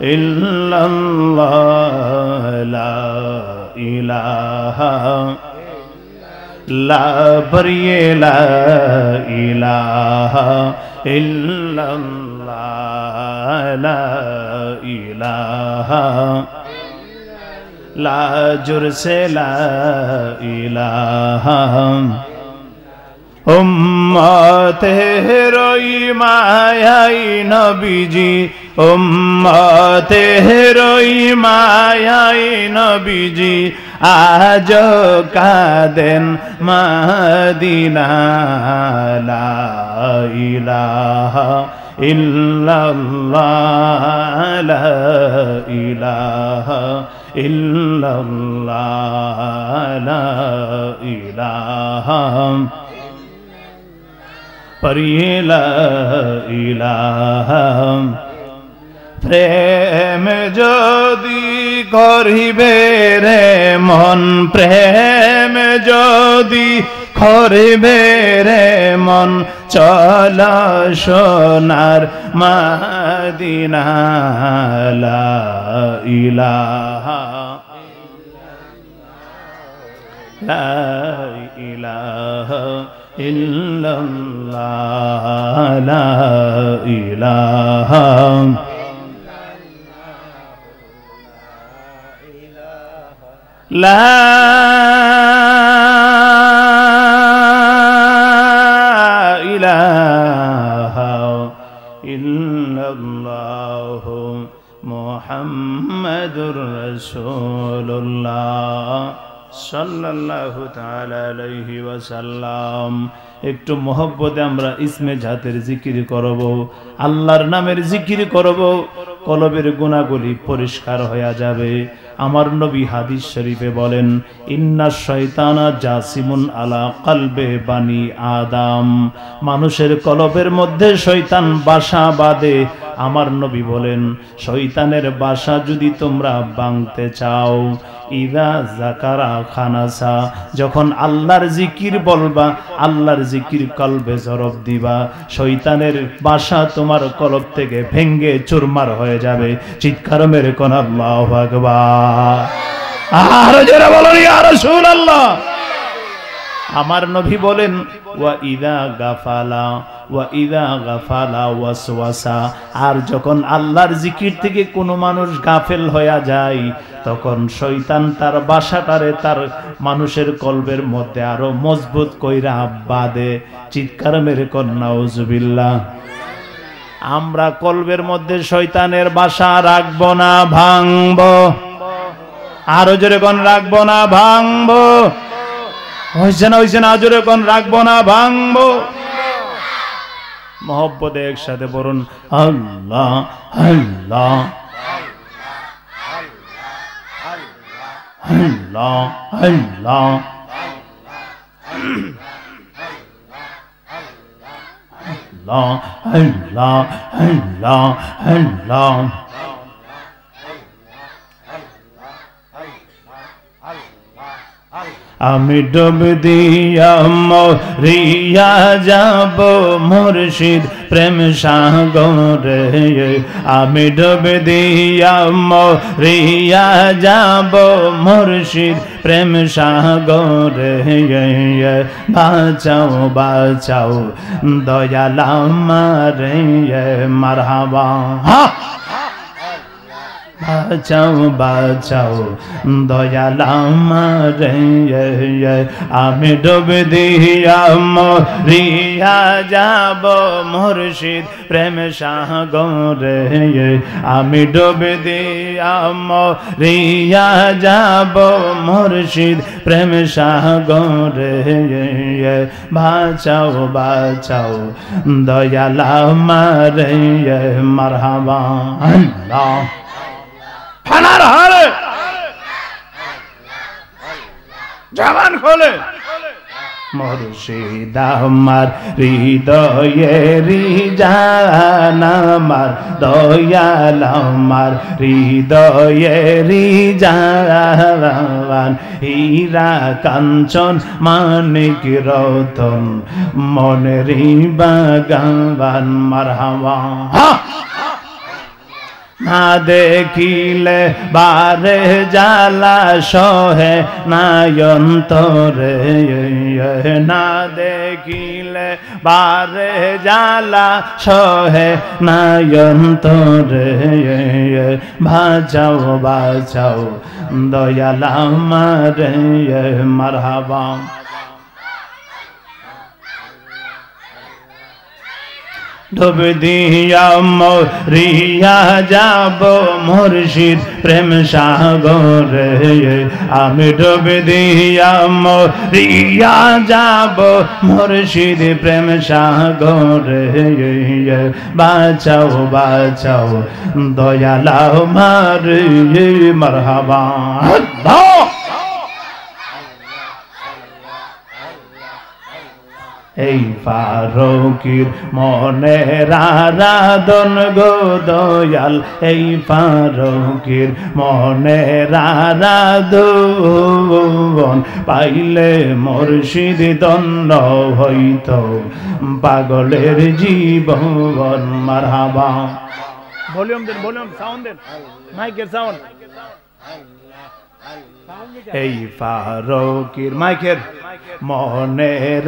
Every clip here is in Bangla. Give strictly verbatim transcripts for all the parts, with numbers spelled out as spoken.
ইল্লাল্লাহ লা ইলাহা লা বরিয়ে লা ইলাহা ইল্লাল্লাহ লা ইলাহা লা জুরসে লা ইলাহা উম্মতের মায়াই নবীজি উম্মতের মায়াই নবীজি আজ কাদেন মদিনা লা ইলাহা ইল্লাল্লাহ লা ইলাহা ইল্লাল্লাহ লা ইলাহা পড়িয়ে লা ইলাহা প্রেম যদি করিবে রে মন প্রেম যদি করিবে রে মন চল সোনার মদিনা লা ইলাহা লা ইলাহা ইল্লাল্লাহ লা ইলাহা লা ইলাহা ইল্লাল্লাহ মুহাম্মাদুর রাসূলুল্লাহ সাল্লাল্লাহু তাআলা আলাইহি ওয়াসাল্লাম। একটু মহব্বতে আমরা ইসমে জাতের জিকির করব, আল্লাহর নামের জিকির করব, কলবের গুনাহগুলি পরিষ্কার হয়ে যাবে। আমার নবী হাদিস শরীফে বলেন, ইন্না শয়তানা জাসিমুন আলা কলবে বানি আদম, মানুষের কলবের মধ্যে শয়তান বাসা বাঁধে। আমার নবী বলেন, শয়তানের বাসা যদি তোমরা ভাঙতে চাও, ইদা জাকারা খানাসা, যখন আল্লাহর জিকির বলবা, আল্লাহর জিকির কলবে জরব দিবা, শয়তানের বাসা তোমার কলব থেকে ভেঙ্গে চুরমার হয়ে যাবে। চিৎকার মেরে কোন আল্লাহু আকবার, আর যারা বলেন ইয়া রাসূলুল্লাহ। আমার নবী বলেন, ওয়া ইদা গাফালা ওয়া ইদা গাফালা ওয়াসওয়াসা, আর যখন আল্লাহর জিকির থেকে কোনো মানুষ গাফেল হয়ে যায়, তখন শয়তান তার বাসাটারে তার মানুষের কলবের মধ্যে আরো মজবুত কইরা বাঁধে। চিৎকার মেরে কোন নাউজুবিল্লাহ। আমরা কলবের মধ্যে শয়তানের বাসা রাখবো না, ভাঙবো। আরো জোরে কোন রাখবো না, ভাঙবো। হইছে না হইছে না, জোরে কোন রাখবো না, ভাঙবো। মহব্বতে একসাথে বলুন আল্লাহ আল্লাহ আল্লাহ আল্লাহ আল্লাহ আল্লাহ আল্লাহ আল্লাহ। আমি ডুব দিয়া মরিয়া যাব মুর্শিদ প্রেম সাগরে, আমি ডুব দিয়া মরিয়া যাব মুর্শিদ প্রেম সাগরে। বাঁচাও বাঁচাও দয়াল আমারে মারহাবা, বাঁচাও বাঁচাও দয়াল আমারে। আমি ডুব দিয়া মরিয়া যাব মুর্শিদ প্রেম সাগরে, আমি ডুব দিয়া মরিয়া যাব মুর্শিদ প্রেম সাগরে। বাঁচাও বাঁচাও দয়াল আমারে মারহাবা। আল্লাহ ফানার হারে জবান খোলে, মুর্শিদ আমার হৃদয়ের জান, আমার দয়াল আমার হৃদয়ের জান। হীরা কাঞ্চন মানিক রতন মনের বাগান মারহাবা। না দেখিলে বারে জ্বালা সহে নায়ন্তরে, না দেখিলে বারে জ্বালা সহে নায়ন্তরে, বাঁচাও বাঁচাও দয়াল আমারে মারহাবা। ডুব দিয়া মরিয়া যাব মুর্শিদ প্রেম সাগরে, আমি ডুব দিয়া মরিয়া যাব মুর্শিদ প্রেম সাগরে, বাঁচাও বাঁচাও দয়াল আমারে মারহাবা। এই ফারুকের মনের আরাধন গো দয়াল, এই ফারুকের মনের আরাধন পাইলে মুর্শিদ ধন্য হইত পাগলের জীবন মারহাবা। ভলিউম দেন, ভলিউম সাউন্ড দেন, মাইকের সাউন্ড। এই ফারুকের মাইকের মনের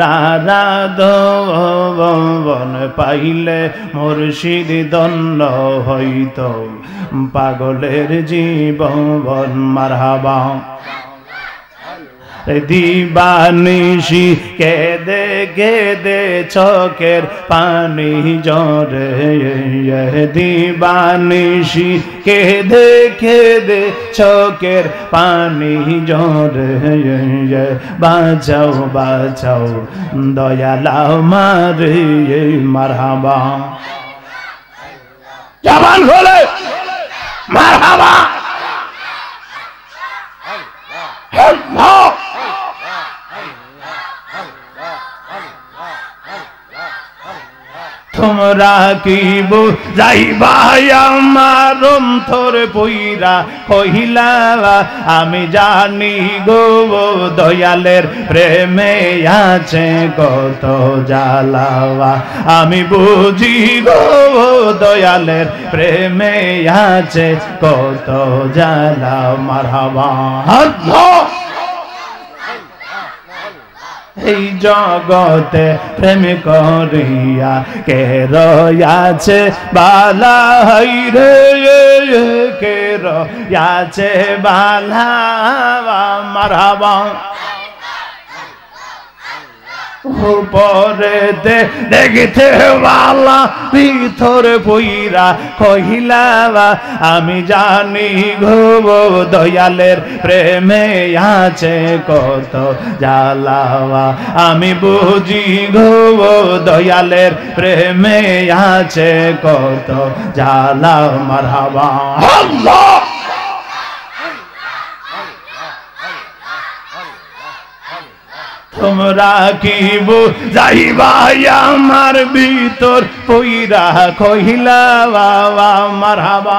আরাধন পাইলে মুর্শিদ ধন্য হইত পাগলের জীবন মারহাবা। দিবানিশি কেদে কেদে চোখের পানি জরে, দিবানিশি কেদে কেদে চোখের পানি জরে, বাঁচাও বাঁচাও দয়াল আমারে মারহাবা। জবান খোলে মারহাবা। তোমরা কি বুঝাইবা আমার অন্তর পইরা কহিলা, আমি জানি গো দয়ালের প্রেমে আছে কত জ্বালাওয়া, আমি বুঝি গো দয়ালের প্রেমে আছে কত জ্বালা মারহাবা। এই জগতে প্রেম করিয়া কে রয়াছে বালা রে, কে রয়াছে বালা মারহাবা। উপরে দে দেখতে বালা ভিতরে পইরা কহিলা, আমি জানি গো দয়ালের প্রেমে আছে কত জ্বালাওয়া, আমি বুঝি গো দয়ালের প্রেমে আছে কত জ্বালা মারহাবা। আল্লাহ তোমরা কি বুঝাইবা আমার ভিতর পইরা কহিলা মারহাবা।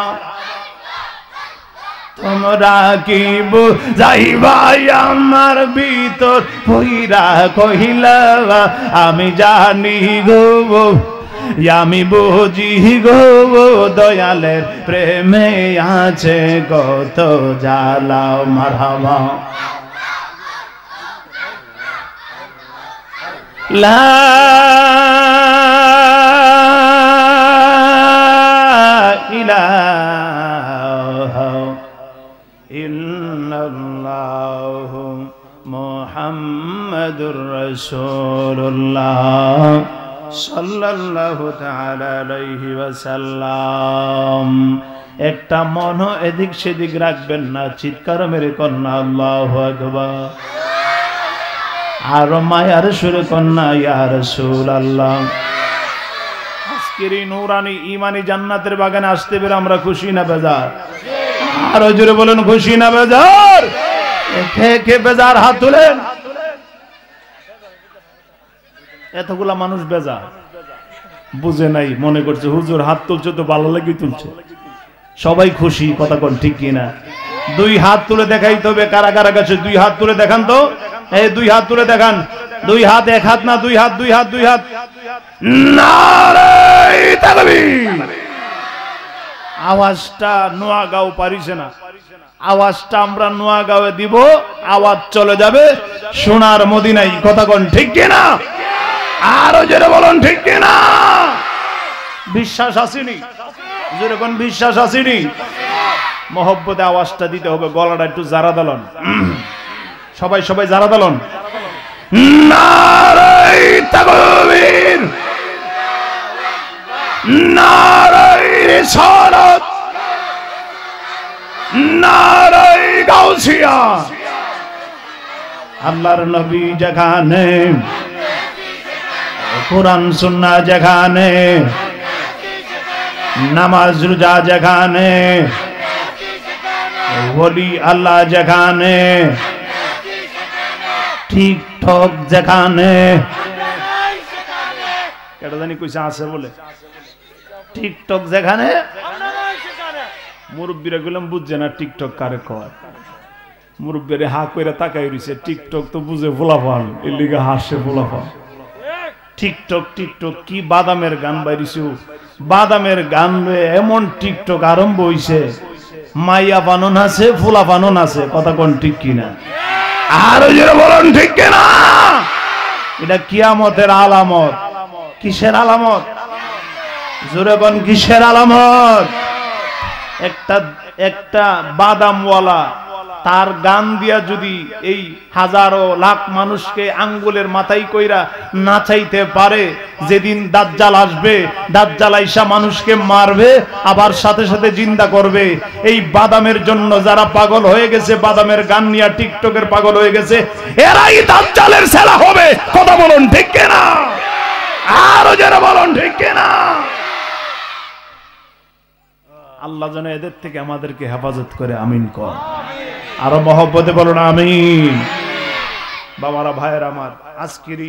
তোমরা কি বুঝাইবা আমার ভিতর পইরা কহিলা, আমি জানি গো আমি বুঝি গো দয়ালের প্রেমে আছে কত জ্বালা মারহাবা। লা ইলাহা ইল্লাল্লাহু মুহাম্মাদুর রাসূলুল্লাহ সাল্লাল্লাহু তাআলা আলাইহি ওয়াসাল্লাম। একটা মন এদিক সেদিক রাখবেন না, চিৎকার মেরে কন্যা আল্লাহু আকবার। আর মায়ার সুরে কন্যা ইয়া রাসূলুল্লাহ। আজকের এই নূরানি ঈমানি জান্নাতের বাগানে আসতে পেরে আমরা খুশি না বেজার? আরো জোরে বলেন খুশি না বেজার? কে কে বেজার হাত তুলেন। এতগুলা মানুষ বেজার, বুঝে নাই, মনে করছে হুজুর হাত তুলছে তো ভালো লাগি তুলছে। সবাই খুশি, কথা কোন ঠিক কিনা? দুই হাত তুলে দেখাই তবে কারা কারা কাছে দুই হাত তুলে দেখান তো। এই দুই হাত তুলে দেখান, দুই হাত, এক হাত না, দুই হাত, দুই হাত, দুই হাত। নারে তাকবীর। আওয়াজটা নোয়াগাঁও পারিছে না, আওয়াজটা আমরা নোয়াগাঁওয়ে দিব, আওয়াজ চলে যাবে সোনার মদিনায়। কথা কোন ঠিক কিনা? আরো জোরে বলুন ঠিক কিনা? বিশ্বাস আসেনি? জোরে কোন বিশ্বাস আসেনি? মহব্বতে আওয়াজটা দিতে হবে, গলাটা একটু জারা দালন, সবাই সবাই জারা দালন। নারায়ে তাকবীর, নারায়ে রিসালাত, নারায়ে গাউসিয়া। আল্লাহর নবী যেখানে, কোরআন সুন্নাহ যেখানে, নামাজ রোজা যেখানে, ওলি আল্লাহ যেখানে, টিকটক যেখানে, কেটা জানি কইছে আছে বলে, টিকটক যেখানে, মুরব্বীরা গুলাম বুঝছে না টিকটক কারে কয়। মুরব্বীরা হা কইরা তাকাই রইছে, টিকটক তো বুঝে ভোলাপান, এর লিগে হাসে ভোলাপান। টিকটক টিকটক কি বাদামের গান বাইরিছে, বাদামের গান এমন টিকটক আরম্ভ হইছে, মাইয়া বানন আছে, ফুলা বানন আছে। কথা কোন ঠিক কিনা? আরো জোরে বলুন ঠিক কিনা? এটা কিয়ামতের আলামত। কিসের আলামত? জোরে কোন কিসের আলামত? একটা একটা বাদামওয়ালা তার গান দিয়া যদি এই হাজারো লাখ মানুষকে আঙ্গুলের মাথায় কইরা নাচাইতে পারে, যেদিন দাজ্জাল আসবে, দাজ্জাল আইসা মানুষকে মারবে, আবার সাথে সাথে জিন্দা করবে। এই বাদামের জন্য যারা পাগল হয়ে গেছে, বাদামের গান নিয়ে টিকটকের পাগল হয়ে গেছে, এরাই দাজ্জালের ছেলা হবে। কথা বলুন ঠিক কিনা? আরো যারা বলুন ঠিক কিনা? আল্লাহ যেন এদের থেকে আমাদেরকে হেফাজত করে, আমিন কর। আরো মহব্বতে বলুন আমিন। বাবারা, ভাইয়ের আমার, আজকেরই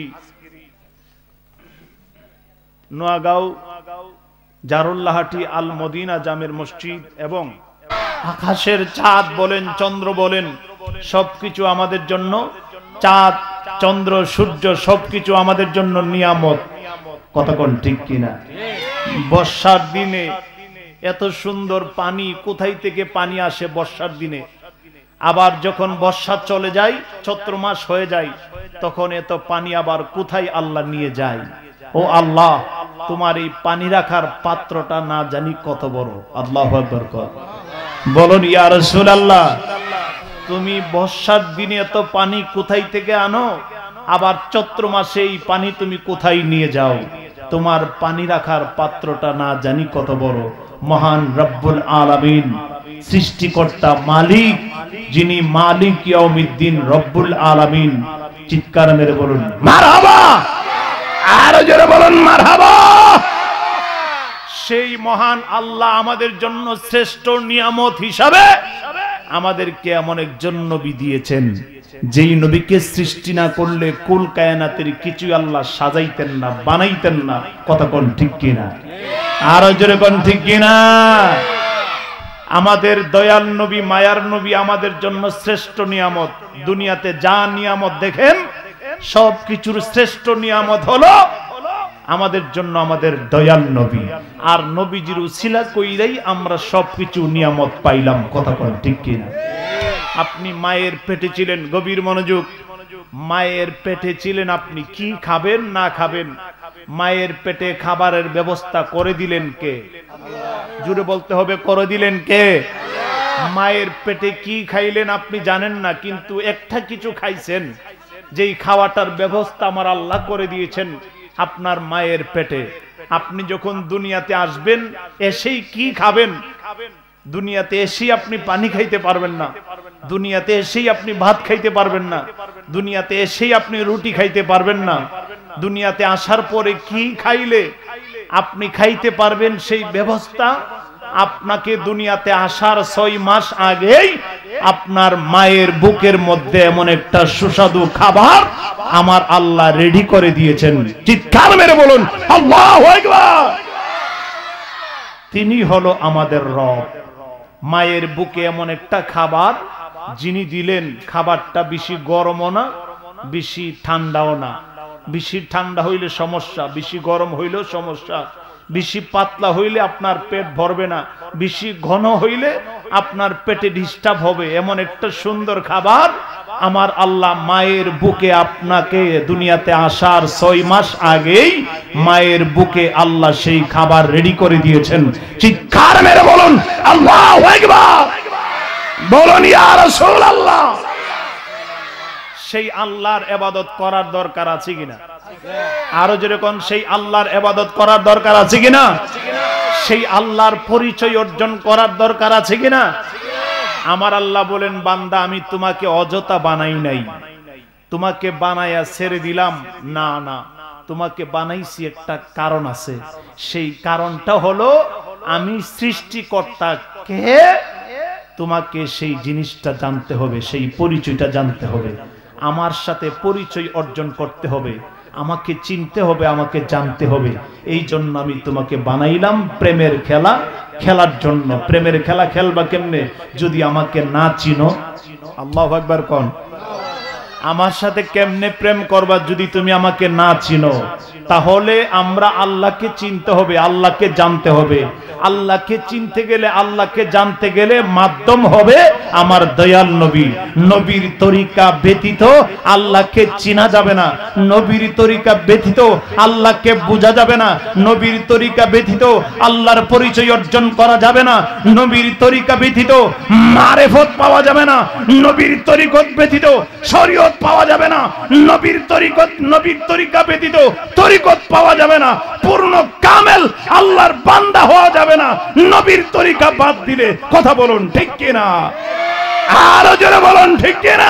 নোয়াগাঁও জারুল্লাহাটি আল মদিনা জামের মসজিদ এবং আকাশের চাঁদ বলেন, চন্দ্র বলেন, সবকিছু আমাদের জন্য, চাঁদ চন্দ্র সূর্য সবকিছু আমাদের জন্য নিয়ামত। কতক্ষণ ঠিক কিনা? বর্ষার দিনে এত সুন্দর পানি, কোথায় থেকে পানি আসে বর্ষার দিনে? আবার যখন বর্ষা চলে যায়, চৈত্র মাস হয়ে যায়, তখন এত পানি আবার কোথায় আল্লাহ নিয়ে যায়? ও আল্লাহ, তোমার এই পানি রাখার পাত্রটা না জানি কত বড়। আল্লাহু আকবার বলুন। ইয়া রাসূলুল্লাহ, তুমি বর্ষার দিনে এত পানি কোথায় থেকে আনো? আবার চৈত্র মাসে এই পানি তুমি কোথায় নিয়ে যাও? তোমার পানি রাখার পাত্রটা না জানি কত বড়। মহান রব্বুল আলামিন, সৃষ্টিকর্তা, মালিক, যিনি মালিক ইয়াউমিদ্দিন, রব্বুল আলামিন। চিৎকার মেরে বলুন মারহাবা। আরো জোরে বলুন মারহাবা। সেই মহান আল্লাহ আমাদের জন্য শ্রেষ্ঠ নিয়ামত হিসাবে আমাদেরকে এমন একজন নবী দিয়েছেন, যেই নবীকে সৃষ্টি না করলে কুল কায়নাতের কিছু আল্লাহ সাজাইতেন না, বানাইতেন না। কথা কোন ঠিক কিনা? আরো জোরে কোন ঠিক কিনা? আমাদের দয়াল নবী, মায়ার নবী আমাদের জন্য শ্রেষ্ঠ নিয়ামত। দুনিয়াতে যা নিয়ামত দেখেন, সব কিছুর শ্রেষ্ঠ নিয়ামত হলো আমাদের জন্য আমাদের দয়াল নবী। আর নবীজির উসিলা কইরাই আমরা সবকিছু নিয়ামত পাইলাম। কথা কোন ঠিক কিনা? আপনি মায়ের পেটে ছিলেন, গভীর মনোযোগ, মায়ের পেটে ছিলেন, আপনি কি খাবেন না খাবেন, মায়ের পেটে খাবারের ব্যবস্থা করে দিলেন কে? জুড়ে বলতে হবে, করে দিলেন কে? মায়ের পেটে কি খাইলেন আপনি জানেন না, কিন্তু একটা কিছু খাইছেন, যেই খাওয়াটার ব্যবস্থা আমার আল্লাহ করে দিয়েছেন আপনার মায়ের পেটে। আপনি যখন দুনিয়াতে আসবেন, এসেই কি খাবেন? দুনিয়াতে এসেই আপনি পানি খাইতে পারবেন না, দুনিয়াতে এসেই আপনি ভাত খাইতে পারবেন না, দুনিয়াতে এসেই আপনি রুটি খাইতে পারবেন না। দুনিয়াতে আসার পরে কি খাইলে আপনি খাইতে পারবেন, সেই ব্যবস্থা আপনাকে দুনিয়াতে আসার ছয় মাস আগেই আপনার মায়ের বুকের মধ্যে এমন একটা সুস্বাদু খাবার আমার আল্লাহ রেডি করে দিয়েছেন। চিৎকার মেরে বলুন আল্লাহু আকবার। তিনি হলো আমাদের রব। মায়ের বুকে এমন একটা খাবার যিনি দিলেন, খাবারটা বেশি গরমও না, বেশি ঠান্ডাও না। বেশি ঠান্ডা হইলে সমস্যা, বেশি গরম হইলেও সমস্যা। বেশি পাতলা হইলে আপনার পেট ভরবে না, বেশি ঘন হইলে আপনার পেটে ডিস্টার্ব হবে। এমন একটা সুন্দর খাবার আমার আল্লাহ মায়ের বুকে আপনাকে দুনিয়াতে আসার ছয় মাস আগেই মায়ের বুকে আল্লাহ সেই খাবার রেডি করে দিয়েছেন। চিৎকার মেরে বলুন আল্লাহু আকবার, বলুন ইয়া রাসূলুল্লাহ। সেই আল্লাহর ইবাদত করার দরকার আছে কিনা? আরো যেরকম সেই আল্লাহর ইবাদত করার দরকার আছে কিনা? সেই আল্লাহর পরিচয় অর্জন করার দরকার আছে কিনা? আমার আল্লাহ বলেন, বান্দা আমি তোমাকে অযথা বানাই নাই, তোমাকে বানায়া ছেড়ে দিলাম না, না, তোমাকে বানাইছি একটা কারণ আছে। সেই কারণটা হলো আমি সৃষ্টিকর্তা কে, তোমাকে সেই জিনিসটা জানতে হবে, সেই পরিচয়টা জানতে হবে, আমার সাথে পরিচয় অর্জন করতে হবে, আমাকে চিনতে হবে, আমাকে জানতে হবে। এই জন্য আমি তোমাকে বানাইলাম প্রেমের খেলা খেলার জন্য। প্রেমের খেলা খেলবা কেমনে যদি আমাকে না চিনো? আল্লাহু আকবার কোন। আমার সাথে কেমনে প্রেম করবা যদি তুমি আমাকে না চিনো? তাহলে আমরা আল্লাহকে চিনতে হবে, আল্লাহকে জানতে হবে। আল্লাহকে চিনতে গেলে, আল্লাহকে জানতে গেলে মাধ্যম হবে আমার দয়াল নবী। নবীর তরিকা ব্যতীত আল্লাহকে চিনা যাবে না, নবীর তরিকা ব্যতীত আল্লাহকে বোঝা যাবে না, নবীর তরিকা ব্যতীত আল্লাহর পরিচয় অর্জন করা যাবে না, নবীর তরিকা ব্যতীত মারেফত পাওয়া যাবে না, নবীর তরিকত ব্যতীত শরীয়ত পাওয়া যাবে না, নবীর তরিকত নবীর তরিকা ব্যতীত তরিকত পাওয়া যাবে না, পূর্ণ কামেল আল্লাহর বান্দা হওয়া যাবে না নবীর তরিকা বাদ দিলে। কথা বলুন ঠিক কিনা? আরো জোরে বলুন ঠিক কিনা?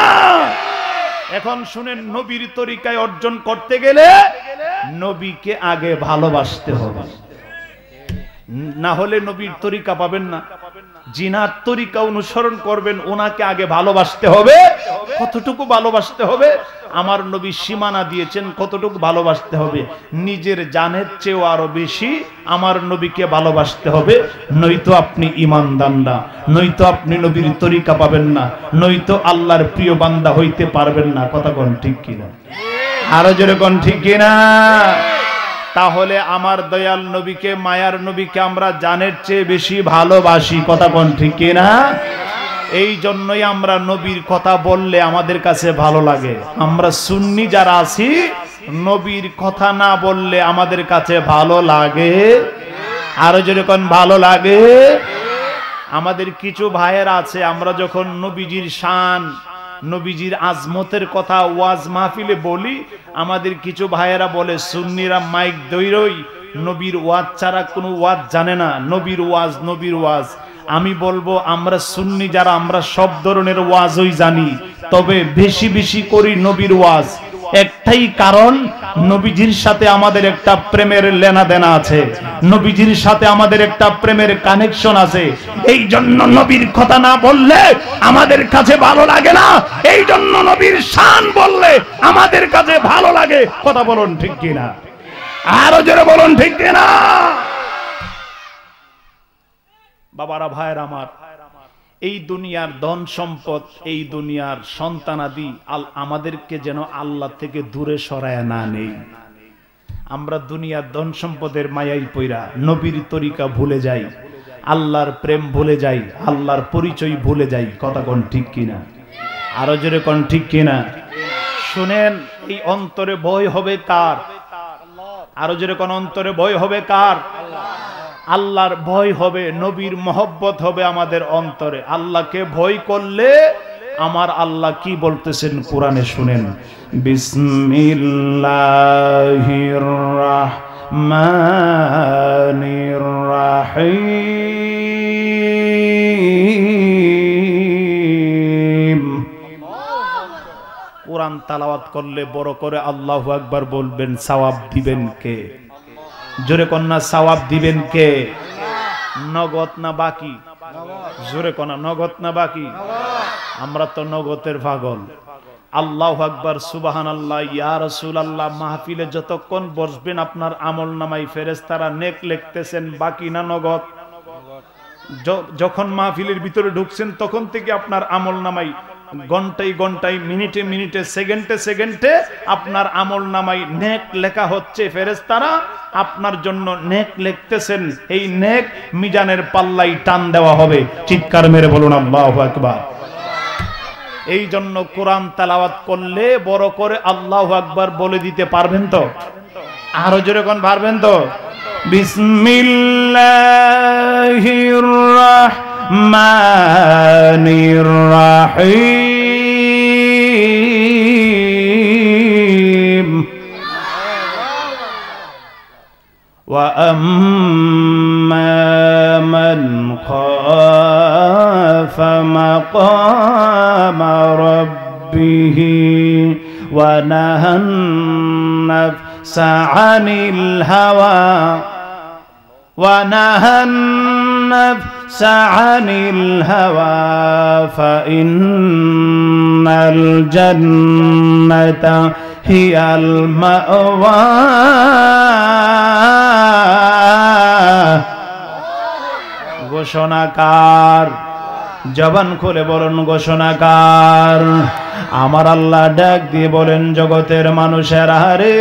এখন শুনেন, নবীর তরিকায় অর্জন করতে গেলে নবীকে আগে ভালোবাসতে হবে, না হলে নবীর তরিকা পাবেন না। জিনার তরিকা অনুসরণ করবেন, ওনাকে আগে ভালোবাসতে হবে। কতটুকু ভালোবাসতে হবে? আমার নবী সীমানা দিয়েছেন কতটুকু ভালোবাসতে হবে। নিজের জানের চেয়েও আরো বেশি আমার নবীকে ভালোবাসতে হবে, নয়তো আপনি ঈমানদার না, নয়তো আপনি নবীর তরিকা পাবেন না, নয়তো আল্লাহর প্রিয় বান্দা হইতে পারবেন না। কথা কোন ঠিক কিনা? আরো জোরে কোন ঠিক কিনা? তাহলে আমার দয়াল নবীকে, মায়ার নবীকে আমরা জানের চেয়ে বেশি ভালোবাসি। কথা কোন ঠিক কিনা? এই জন্যই আমরা নবীর কথা বললে আমাদের কাছে ভালো লাগে। আমরা সুন্নি যারা আছি, নবীর কথা না বললে আমাদের কাছে ভালো লাগে। আরো যেরকম ভালো লাগে। আমাদের কিছু ভাইয়েরা আছে, আমরা যখন নবীজির শান, নবীজির আজমতের কথা ওয়াজ মাহফিলে বলি, আমাদের কিছু ভাইয়েরা বলে সুন্নিরা মাইক দইরই নবীর ওয়াজ ছাড়া কোনো ওয়াজ জানে না, নবীর ওয়াজ নবীর ওয়াজ। আমি বলবো, আমরা সুন্নি যারা, আমরা সব ধরনের ওয়াজই জানি, তবে বেশি বেশি করি নবীর ওয়াজ। একটাই কারণ, নবীজির সাথে আমাদের একটা প্রেমের লেনা দেনা আছে, নবীজির সাথে আমাদের একটা প্রেমের কানেকশন আছে। এই জন্য নবীর কথা না বললে আমাদের কাছে ভালো লাগে না, এই জন্য নবীর শান বললে আমাদের কাছে ভালো লাগে। কথা বলুন ঠিক কিনা? আরো জোরে বলুন ঠিক কিনা? বাবারা, ভাইয়ের আমার, এই দুনিয়ার ধন সম্পদ, এই দুনিয়ার সন্তানাদি আমাদেরকে যেন আল্লাহ থেকে দূরে সরায় না নেই। আমরা দুনিয়ার ধন সম্পদের মায়াই পইরা নবীর তরিকা ভুলে যাই, আল্লাহর প্রেম ভুলে যাই, আল্লাহর পরিচয় ভুলে যাই। কথা কোন ঠিক কিনা? আরো জোরে কোন ঠিক কিনা? শুনেন, এই অন্তরে ভয় হবে কার? আরো জোরে কোন অন্তরে ভয় হবে কার? আল্লাহর ভয় হবে, নবীর মহব্বত হবে আমাদের অন্তরে। আল্লাহকে ভয় করলে আমার আল্লাহ কি বলতেছেন কোরআনে শুনেন। বিসমিল্লাহির রাহমানির রাহিম। কোরআন তেলাওয়াত করলে বড় করে আল্লাহু আকবার বলবেন, সওয়াব দিবেন কে? জোরে কন্যা, সওয়াব দিবেন কে? নগদ না বাকি? জোরে কন্যা, নগদ না বাকি? আমরা তো নগদের পাগল। আল্লাহু আকবার, সুবহানাল্লাহ, ইয়া রাসূলুল্লাহ। মাহফিলে যতক্ষণ বসবেন আপনার আমল নামায় ফেরেশতারা নেক লিখতেছেন, বাকি না নগদ? যখন মাহফিলের ভিতরে ঢুকছেন তখন থেকে আপনার আমল নামায় ঘন্টায় ঘন্টায়, মিনিটে মিনিটে, সেকেন্ডে সেকেন্ডে আপনার আমল নামায় নেক লেখা হচ্ছে। ফেরেশতারা আপনার জন্য নেক লিখতেছেন, এই নেক মিজানের পাল্লাই টান দেওয়া হবে। চিৎকার মেরে বলুন আল্লাহু আকবার। এই জন্য কোরআন তেলাওয়াত করলে বড় করে আল্লাহু আকবার বলে দিতে পারবেন তো? আরো জোরে কোন পারবেন তো? বিসমিল্লাহির রাহমানির রাহিম। ওয়া আম্মা মান খাফা মাকামা রাব্বিহি ওয়া নাহান নাফসা আনিল হাওয়া ওয়া নাহান নাফসা আনিল হাওয়া ফাইন্নাল জান্নাতা হিয়াল মাওয়া। ঘোষণাকার, জবান খুলে বলুন ঘোষণাকার। আমার আল্লাহ ডাক দিয়ে বলেন, জগতের মানুষেরা রে,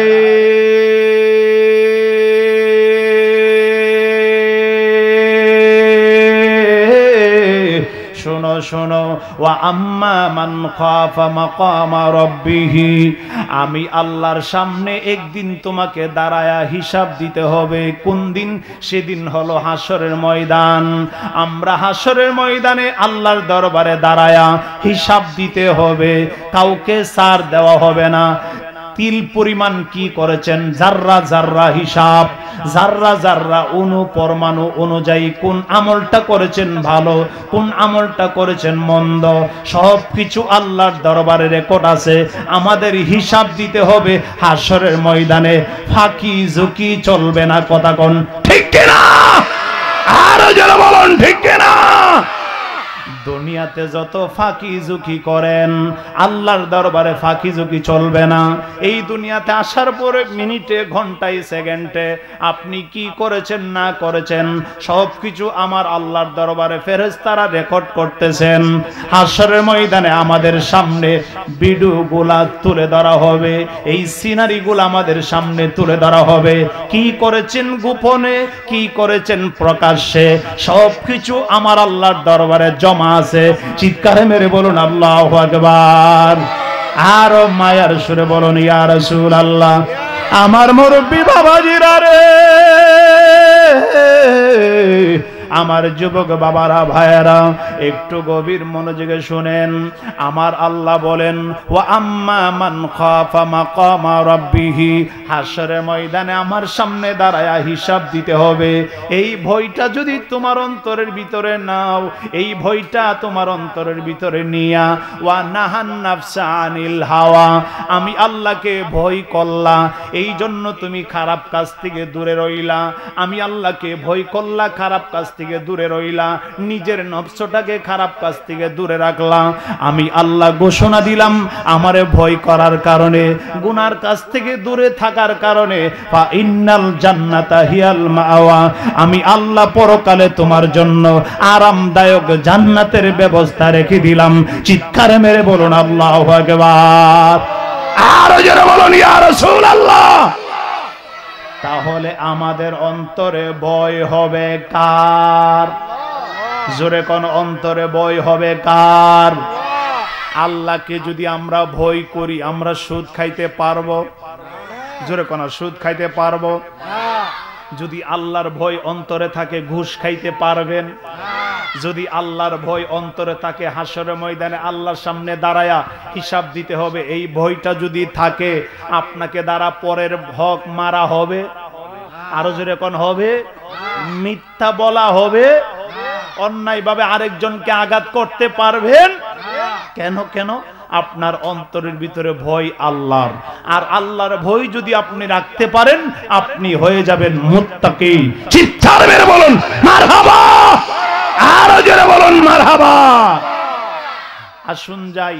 শোনো শোনো। ওয়া আম্মা মান খাফা মাকামা রাব্বিহি, আমি আল্লাহর সামনে একদিন তোমাকে দাঁড়ায়া হিসাব দিতে হবে। কোন দিন? সেদিন হলো হাসরের ময়দান। আমরা হাসরের ময়দানে আল্লাহর দরবারে দাঁড়ায়া হিসাব দিতে হবে, কাউকে ছাড় দেওয়া হবে না। তিল পরিমাণ কি করেছেন, জাররা জাররা হিসাব, জাররা জাররা অণু পরমাণু অনুযায়ী কোন আমলটা করেছেন ভালো, কোন আমলটা করেছেন মন্দ, সব কিছু আল্লাহর দরবারে রেকর্ড আছে। আমাদের হিসাব দিতে হবে হাসরের ময়দানে। ফাঁকি ঝুঁকি চলবে না। কথা কোন ঠিক কিনা? আরো যারা বলুন ঠিক কিনা? দুনিয়াতে যত ফাঁকি ঝুঁকি করেন, আল্লাহর দরবারে ফাঁকি ঝুঁকি চলবে না। এই দুনিয়াতে আসার পরে মিনিটে ঘন্টায় সেকেন্ডে আপনি কি করেছেন না করেছেন সব কিছু আমার আল্লাহর দরবারে ফেরেশতারা রেকর্ড করতেছেন। হাসরের ময়দানে আমাদের সামনে ভিডিওগুলা তুলে ধরা হবে, এই সিনারিগুলো আমাদের সামনে তুলে ধরা হবে। কি করেছেন গোপনে, কি করেছেন প্রকাশ্যে, সব কিছু আমার আল্লাহর দরবারে জমা আছে। চিৎকারে মেরে বলুন আল্লাহু আকবার। আর মায়ার সুরে বলুন ইয়া রাসূলুল্লাহ। আমার মুরব্বি বাবাজিরা রে, আমার যুবক বাবারা ভাইয়েরা, একটু গভীর মনোযোগে শুনেন। আমার আল্লাহ বলেন, ওয়া আম্মা মান খাফা মাকামা রাব্বিহি, হাসরের ময়দানে আমার সামনে দাঁড়ায়া হিসাব দিতে হবে। এই ভয়টা যদি তোমার অন্তরের ভিতরে নাও, এই ভয়টা তোমার অন্তরের ভিতরে নিয়া, ওয়া নাহান নাফসা আনিল হাওয়া, আমি আল্লাহকে ভয় করলা, এই জন্য তুমি খারাপ কাজ থেকে দূরে রইলা। আমি আল্লাহকে ভয় করলা, খারাপ কাজ থেকে দূরে রইলা, নিজের নফসটাকে খারাপ কাজ থেকে দূরে রাখলা। আমি আল্লাহ ঘোষণা দিলাম, আমারে ভয় করার কারণে, গুনার কাজ থেকে দূরে থাকার কারণে, ফা ইন্নাল জান্নাতা হিয়াল মাওয়া, আমি আল্লাহ পরকালে তোমার জন্য আরামদায়ক জান্নাতের ব্যবস্থা রেখে দিলাম। চিৎকারে মেরে বলুন আল্লাহু আকবার। আরো জোরে বলুন ইয়া রাসূলুল্লাহ। তাহলে আমাদের অন্তরে ভয় হবে কার? জোরে কোন অন্তরে ভয় হবে কার? আল্লাহকে যদি আমরা ভয় করি, আমরা সুদ খাইতে পারবো? জোরে কোন সুদ খাইতে পারবো? যদি আল্লাহর ভয় অন্তরে থাকে, ঘুষ খাইতে পারবেন? যদি আল্লাহর ভয় অন্তরে থাকে, হাসরের ময়দানে আল্লাহর সামনে দাঁড়ায়া হিসাব দিতে হবে, এই ভয়টা যদি থাকে, আপনাকে দ্বারা পরের হক মারা হবে? আরো জোরে কোন হবে? মিথ্যা বলা হবে? অন্যায় ভাবে আরেকজনকে আঘাত করতে পারবেন? কেন কেন? আপনার অন্তরের ভিতরে ভয় আল্লাহর। আর আল্লাহর ভয় যদি আপনি রাখতে পারেন, আপনি হয়ে যাবেন মুত্তাকি। চিৎকার মেরে বলুন মারহাবা। আরো জোরে বলুন মারহাবা। আসুন যাই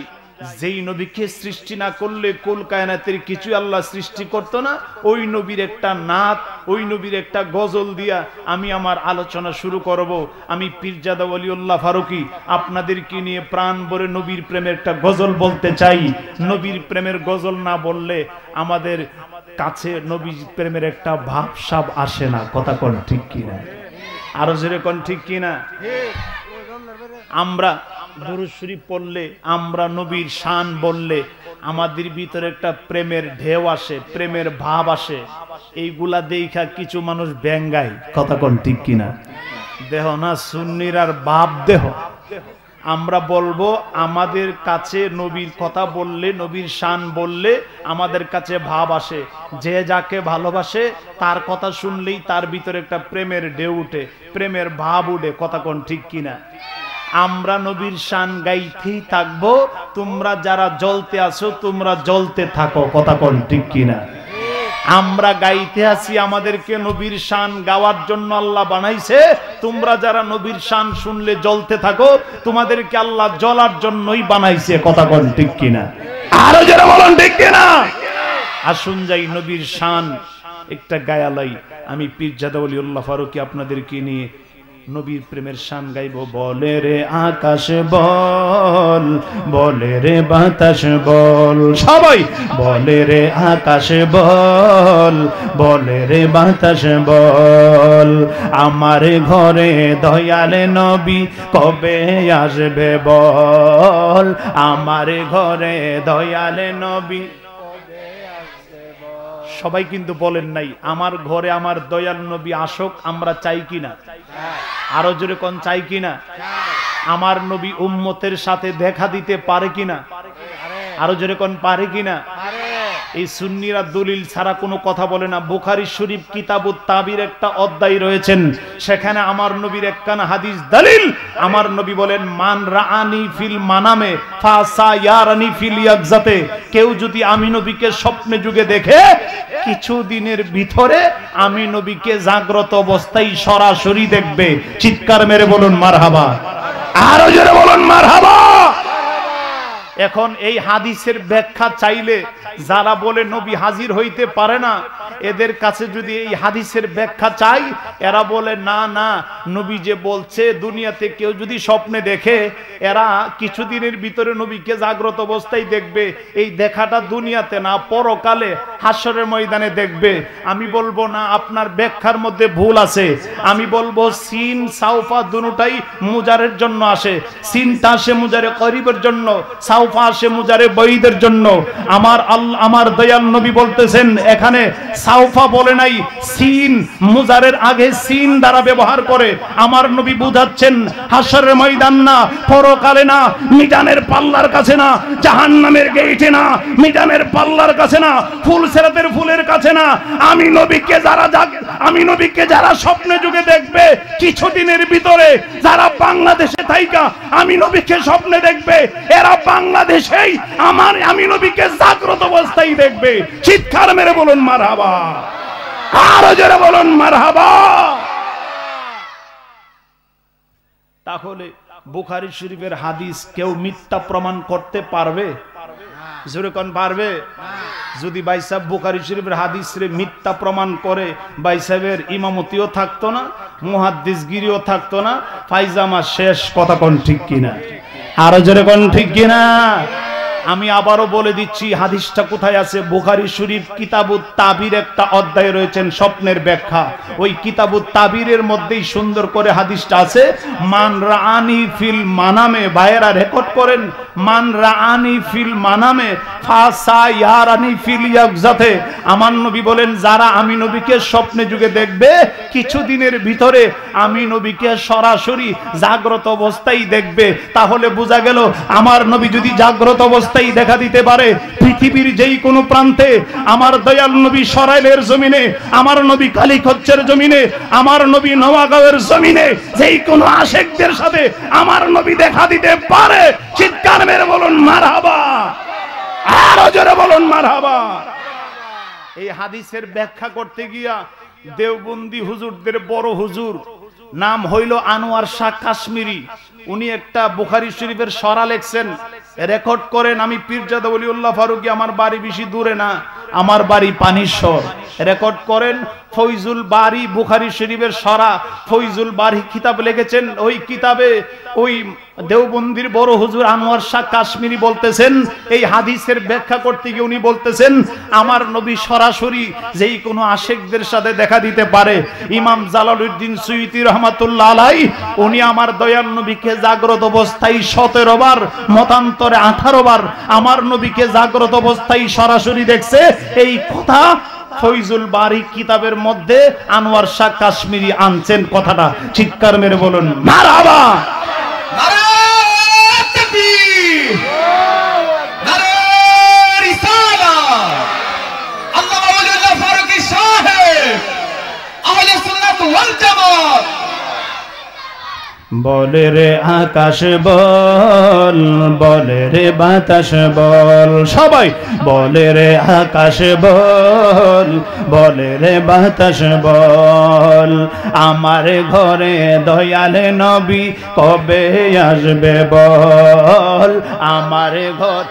যেই নবীকে সৃষ্টি না করলে কুল কায়নাতের কিছু আল্লাহ সৃষ্টি করতো না, ওই নবীর একটা নাত, ওই নবীর একটা গজল দিয়া আমি আমার আলোচনা শুরু করব। আমি পীরজাদা ওলিউল্লাহ ফারুকী আপনাদেরকে নিয়ে প্রাণ ভরে নবীর প্রেমের একটা গজল বলতে চাই। নবীর প্রেমের গজল না বললে আমাদের কাছে নবীর প্রেমের একটা ভাবসাব আসে না। কথা কোন ঠিক কিনা? আরো জোরে কোন ঠিক কিনা? আমরা দুরূদ শরীফ পড়লে, আমরা নবীর শান বললে আমাদের ভিতরে একটা প্রেমের ঢেউ আসে, প্রেমের ভাব আসে। এইগুলা দেখা কিছু মানুষ ব্যঙ্গায়। কথা কোন ঠিক কিনা? দেহ না সুন্নির আর বাপ দেহ। আমরা বলবো আমাদের কাছে নবীর কথা বললে, নবীর শান বললে আমাদের কাছে ভাব আসে। যে যাকে ভালোবাসে তার কথা শুনলেই তার ভিতরে একটা প্রেমের ঢেউ উঠে, প্রেমের ভাব উঠে। কথা কোন ঠিক কিনা? আমরা নবীর শান গাইতেই থাকবো। তোমরা যারা জ্বলতে আছো তোমরা জ্বলতে থাকো। কথা কোন ঠিক কিনা? আমরা গাইতে আছি, আমাদেরকে নবীর শান গাওয়ার জন্য আল্লাহ বানাইছে। তোমরা যারা নবীর শান শুনলে জ্বলতে থাকো, তোমাদেরকে আল্লাহ জ্বলার জন্যই বানাইছে। কথা কোন ঠিক কিনা? আরো যারা বলেন ঠিক কিনা? আসুন যাই নবীর শান একটা গায়ালাই। আমি পীরজাদা ওলিউল্লাহ ফারুকী আপনাদেরকে নিয়ে নবীর প্রেমের শান গাইব। বলে রে আকাশ বল, বলে রে বাতাস বল, সবাই বলে রে আকাশ বল, বলে রে বাতাস বল, আমার ঘরে দয়ালে নবী কবে আসবে বল, আমার ঘরে দয়ালে নবী। সবাই কিন্তু বলেন নাই আমার ঘরে আমার দয়াল নবী আসুক। আমরা চাই কিনা? আরো জোরে কোন চাই কিনা? আমার নবী উম্মতের সাথে দেখা দিতে পারে কিনা? আরো জোরে কোন পারে কিনা? এই সুন্নিরা দলিল ছাড়া কোনো কথা বলে না। বুখারী শরীফ কিতাবুত তাবির একটা অধ্যায় রয়েছেন, সেখানে আমার নবীর একখানা হাদিস দলিল। আমার নবী বলেন মান রাআনি ফিল মানামে ফাসায়ারানি ফিল ইয়াকজাতে। কেউ যদি আমি নবীকে স্বপ্নে যুগে দেখে, কিছু দিনের ভিতরে আমি নবীকে জাগ্রত অবস্থায় সরাসরি দেখবে। চিৎকার মেরে বলুন মারহাবা। আরো জোরে বলুন মারহাবা। এখন এই হাদিসের ব্যাখ্যা চাইলে যারা বলে নবী হাজির হইতে পারে না, এদের কাছে যদি এই হাদিসের ব্যাখ্যা চাই, এরা বলে না না, নবী যে বলছে দুনিয়াতে কেউ যদি স্বপ্নে দেখে, এরা কিছুদিনের ভিতরে নবীকে জাগ্রত অবস্থায় দেখবে। এই দেখাটা দুনিয়াতে না, পরকালে হাসরের ময়দানে দেখবে। আমি বলবো না, আপনার ব্যাখ্যার মধ্যে ভুল আছে। আমি বলবো সিন সাউফা দুটোটাই মুজারের জন্য আসে। সিনটা আসে মুজারে করিবের জন্য, সাউফা আসে মুজারে বঈদের জন্য। আমার আল্লাহ আমার দয়াল নবী বলতেছেন এখানে সাউফা বলে নাই, সিন মুজারের আগে সিন দ্বারা ব্যবহার করে আমার নবী বুঝাচ্ছেন হাসরের ময়দান না, পরকালে না, মিজানের পাল্লার কাছে না, জাহান্নামের গেটে না, মিজানের পাল্লার কাছে না, ফুল সিরাতের ফুলের কাছে না। আমি নবীকে যারা আমি নবীকে যারা স্বপ্নে যুগে দেখবে, কিছুদিনের ভিতরে যারা বাংলাদেশে থাইকা আমি নবীকে স্বপ্নে দেখবে, এরা বাংলাদেশেই আমার আমি নবীকে জাগ্রত অবস্থায় দেখবে। চিৎকার মেরে বলুন মারহাবা। আরো জোরে বলুন মারহাবা। তাহলে বুখারী শরীফের হাদিস কেউ মিথ্যা প্রমাণ করতে পারবে? জোরে কোন পারবে? যদি ভাই সাহেব বুখারী শরীফের হাদিস রে মিথ্যা প্রমাণ করে, ভাই সাহেবের ইমামতিও থাকতো না, মুহাদ্দিসগিরিও থাকতো না, ফাইজামা শেষ। কথা কোন ঠিক কিনা? আরো জোরে কোন ঠিক কিনা? আমি আবারও বলে দিচ্ছি হাদিসটা কোথায় আছে। বুখারী শরীফ কিতাবুত তাবির একটা অধ্যায় রয়েছেন স্বপ্নের ব্যাখ্যা। ওই কিতাবুত তাবিরের মধ্যেই সুন্দর করে হাদিসটা আছে। মান রাআনি ফিল মানামে, ভাইয়েরা রেকর্ড করেন, মান রাআনি ফিল মানামে ফাসায়ারানি ফিল ইয়াকজাতে। আমার নবী বলেন যারা আমি নবীকে স্বপ্নে যুগে দেখবে, কিছুদিনের ভিতরে আমি নবীকে সরাসরি জাগ্রত অবস্থায় দেখবে। তাহলে বোঝা গেল আমার নবী যদি জাগ্রত অবস্থায় দেখা দিতে পারে, পৃথিবীর যেই কোনো প্রান্তে আমার দয়াল নবী সরাইলের জমিনে, আমার নবী কালীখচ্চের জমিনে, আমার নবী নওয়াগাঁওয়ের জমিনে যেই কোনো আশেকদের সাথে আমার নবী দেখা দিতে পারে। চিৎকার মেরে বলুন মারহাবা। আরো জোরে বলুন মারহাবা। এই হাদিসের ব্যাখ্যা করতে গিয়া দেওবন্দি হুজুরদের বড় হুজুর নাম হইল আনোয়ার শাহ কাশ্মীরি, উনি একটা বুখারী শরীফের সরা লেখছেন, রেকর্ড করেন। আমি পীরজাদা ওলিউল্লাহ ফারুকী, আমার বাড়ি বেশি দূরে না, আমার বাড়ি পানিশ্বর। রেকর্ড করেন ফয়জুল বারী বুখারী শরীফের সরা ফয়জুল বারী কিতাব লিখেছেন। ওই কিতাবে ওই দেওবন্দির বড় হুজুর আনোয়ার শাহ কাশ্মীরি বলতেছেন, এই হাদিসের ব্যাখ্যা করতে গিয়ে উনি বলতেছেন আমার নবী সরাসরি যেই কোনো আশেকদের সাথে দেখা দিতে পারে। ইমাম জালালউদ্দিন সুয়ুতী রহমাতুল্লাহ আলাইহি উনি আমার দয়ার নবীকে জাগ্রত অবস্থায় সতেরো বার, মতান্তরে আঠারো বার আমার নবীকে জাগ্রত অবস্থায় সরাসরি দেখছে। এই কথা ফয়জুল বারী কিতাবের মধ্যে আনোয়ার শাহ কাশ্মীরি আনছেন। কথাটা চিৎকার মেরে বলুন মারহাবা। বলে রে আকাশ বল, বলে রে বাতাস বল, সবাই বলে রে আকাশ বল, বলে রে বাতাস বল, আমার ঘরে দয়ালে নবী কবে আসবে বল, আমার ঘর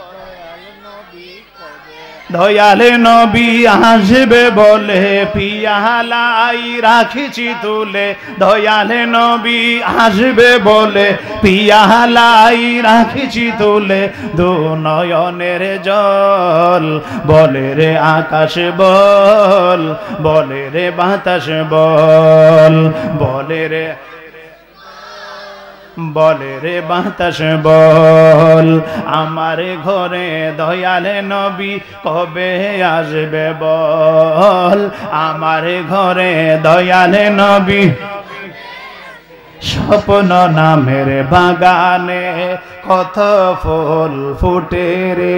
দয়ালে নবী আসবে বলে পিয়ালাই রাখিছি তুলে, দয়ালে নবী আসবে বলে পিয়ালাই রাখিছি তুলে, দু নয়নের জল, বলে রে আকাশ বল, বলে রে বাতাস বল, বলে রে বলে রে বাতাস বল, আমার ঘরে দয়ালে নবী কবে আসবে বল, আমার ঘরে দয়ালে নবী। স্বপ্ন নামের বাগানে কত ফুল ফুটে রে,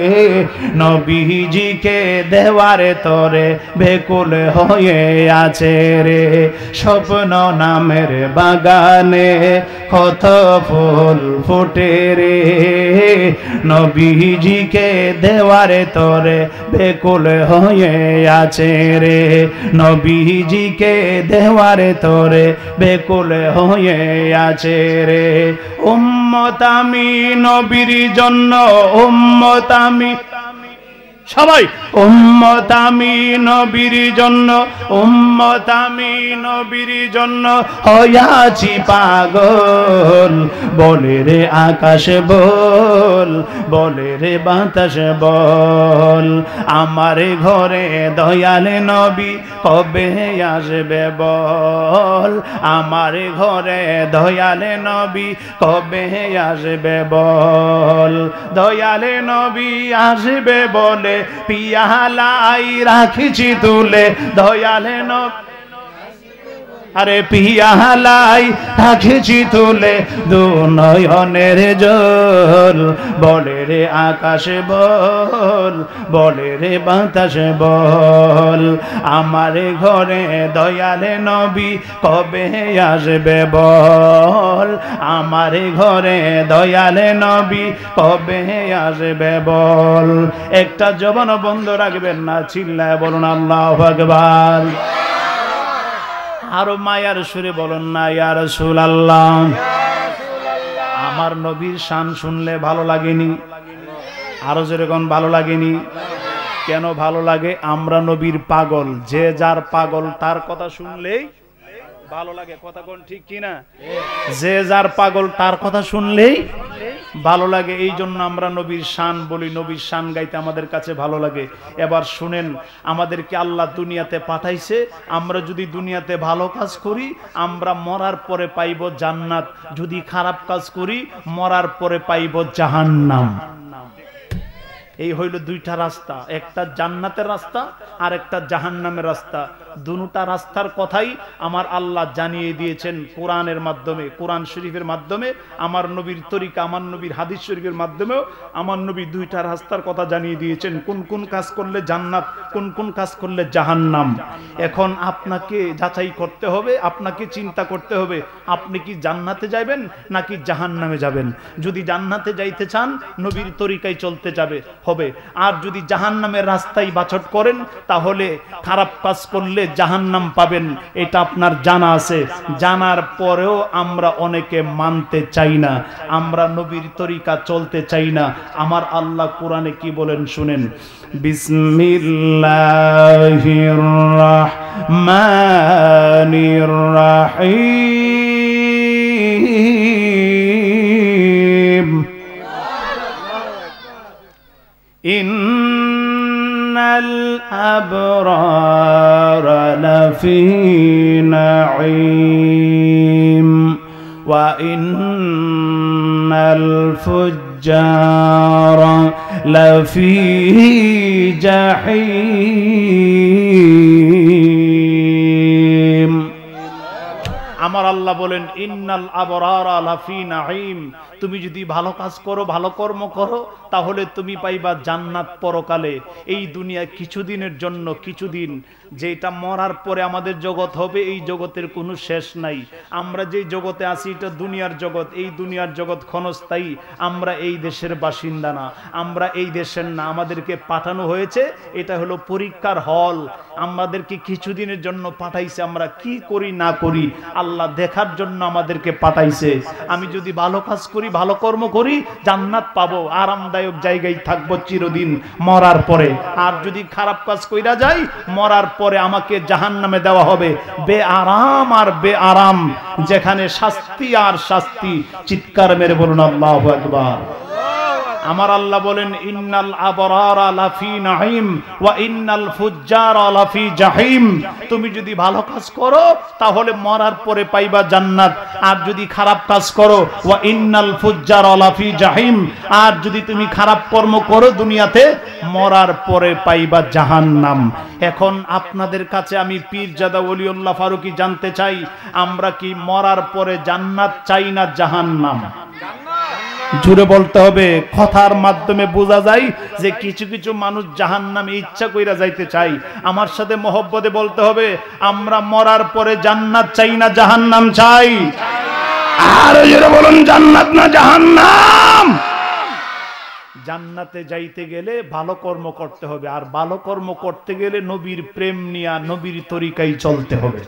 নবীজিকে দেওয়ারে তরে বেকুল হয়ে আছে রে, স্বপ্ন নামের বাগানে কত ফুল ফুটে রে, নবীজিকে দেওয়ারে তরে বেকুল হয়ে আছে রে, নবীজিকে দেওয়ারে তরে বেকুল হয়ে আছে রে, উম্মত আমি নবীর জন্য, উম্মত আমি, সবাই উম্মত আমি নবীর জন্য, উম্মত আমি নবীর জন্য হইয়াছি পাগল, বলে রে আকাশ বল, বলে রে বাতাস বল, আমার ঘরে দয়ালে নবী কবে আসবে বল, আমার ঘরে দয়ালে নবী কবে আসবে বল, দয়ালে নবী আসবে বলে পিয়ালাই রাখিছি তুলে, দয়ালে নবী আরে পিয়ালাই রাখিছি তুলে, দু নয়নের জল, বলে রে আকাশ বল, বলে রে বাতাস বল, আমার ঘরে দয়ালে নবী কবে আসবে বল, আমার ঘরে দয়ালে নবী কবে আসবে বল। একটা জবান বন্ধ রাখবেন না, চিল্লায় বলুন আল্লাহু আকবার। আরো মায়ার সুরে বলুন না ইয়া রাসূলুল্লাহ। আমার নবীর শান শুনলে ভালো লাগেনি? আরো যেরকম ভালো লাগেনি? কেন ভালো লাগে? আমরা নবীর পাগল, যে যার পাগল তার কথা শুনলেই ভালো লাগে। কথা কোন ঠিক কিনা? যে যার পাগল তার কথা শুনলেই ভালো লাগে। এই জন্য আমরা নবীর শান বলি, নবীর শান গাইতে আমাদের কাছে ভালো লাগে। এবার শুনেন, আমাদেরকে আল্লাহ দুনিয়াতে পাঠাইছে, আমরা যদি দুনিয়াতে ভালো কাজ করি আমরা মরার পরে পাইব জান্নাত, যদি খারাপ কাজ করি মরার পরে পাইব জাহান্নাম। এই হইল দুইটা রাস্তা, একটা জান্নাতের রাস্তা আর একটা জাহান্নামের রাস্তা। দুটা রাস্তার কথাই আমার আল্লাহ জানিয়ে দিয়েছেন কোরআনের মাধ্যমে, কোরআন শরীফের মাধ্যমে, আমার নবীর তরিকা, আমার নবীর হাদিস শরীফের মাধ্যমেও আমার নবী দুইটা রাস্তার কথা জানিয়ে দিয়েছেন, কোন কোন কাজ করলে জান্নাত, কোন কোন কাজ করলে জাহান্নাম। এখন আপনাকে যাচাই করতে হবে, আপনাকে চিন্তা করতে হবে আপনি কি জান্নাতে যাবেন নাকি জাহান্নামে যাবেন। যদি জান্নাতে যাইতে চান নবীর তরিকায় চলতে যাবে হবে, আর যদি জাহান্নামের রাস্তায় বাছট করেন তাহলে খারাপ কাজ করলে জাহান্নাম পাবেন এটা আপনার জানা আছে, জানার পরেও আমরা অনেকে মানতে চাই না, আমরা নবীর তরিকা চলতে চাই না। আমার আল্লাহ কোরআনে কি বলেন শুনেন, বিসমিল্লাহির রাহমানির রাহিম ইন্নাল আবরারা লাফি নাঈম ওয়া ইন্নাল ফুজ্জারা লাফি জাহিম। আমার আল্লাহ বলেন ইন্নাল আবরারা লাফি নাঈম, তুমি যদি ভালো কাজ করো, ভালো কর্ম করো, তাহলে তুমি পাইবা জান্নাত পরকালে। এই দুনিয়া কিছুদিনের জন্য, কিছুদিন, যেটা মরার পরে আমাদের জগৎ হবে, এই জগতের কোনো শেষ নাই। আমরা যে জগতে আছি এটা দুনিয়ার জগৎ, এই দুনিয়ার জগৎ ক্ষণস্থায়ী। আমরা এই দেশের বাসিন্দা না, আমরা এই দেশের না, আমাদেরকে পাঠানো হয়েছে, এটা হলো পরীক্ষার হল। আমাদেরকে কিছুদিনের জন্য পাঠাইছে, আমরা কি করি না করি আল্লাহ দেখার জন্য আমাদেরকে পাঠাইছে। আমি যদি ভালো কাজ করি, ভালো কর্ম করি, জান্নাত পাবো, আরামদায়ক জায়গায় থাকবো চিরদিন মরার পরে। আর যদি খারাপ কাজ কইরা যাই, মরার পরে আমাকে জাহান্নামে দেওয়া হবে, বে আরাম আর বে আরাম, যেখানে শাস্তি আর শাস্তি। চিৎকার মেরে বলুন আল্লাহু আকবার। আমার আল্লাহ বলেন ইন্নাল আবরারা লাফি নাঈম ওয়া ইন্নাল ফুজ্জারা লাফি জাহিম। তুমি যদি ভালো কাজ করো তাহলে মরার পরে পাইবা জান্নাত, আর যদি খারাপ কাজ করো ওয়া ইন্নাল ফুজ্জারা লাফি জাহিম, আর যদি তুমি খারাপ কর্ম করো দুনিয়াতে, মরার পরে পাইবা জাহান্নাম। এখন আপনাদের কাছে আমি পীরজাদা ওলিউল্লাহ ফারুকী জানতে চাই, আমরা কি মরার পরে জান্নাত চাই না জাহান্নাম? জুড়ে বলতে হবে। কথার মাধ্যমে বোঝা যায় যে কিছু কিছু মানুষ জাহান্নামে ইচ্ছা কইরা যাইতে চাই। আমার সাথে মহব্বতে বলতে হবে, আমরা মরার পরে জান্নাত চাই না জাহান্নাম চাই? আর জোরে বলুন, জান্নাত না জাহান্নাম? জান্নাতে যাইতে গেলে ভালো কর্ম করতে হবে, আর ভালো কর্ম করতে গেলে নবীর প্রেম নিয়া নবীর তরিকায় চলতে হবে।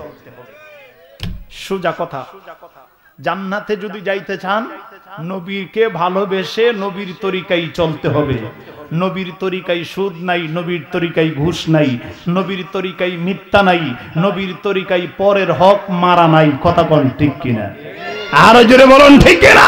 সোজা কথা। জান্নাতে যদি যাইতে চান, নবীকে ভালোবেসে নবীর তরিকায় চলতে হবে। নবীর তরিকায় সুদ নাই, নবীর তরিকায় ঘুষ নাই, নবীর তরিকায় মিথ্যা নাই, নবীর তরিকায় পরের হক মারা নাই। কথা কোন ঠিক কিনা? আরো জোরে বলুন ঠিক কিনা?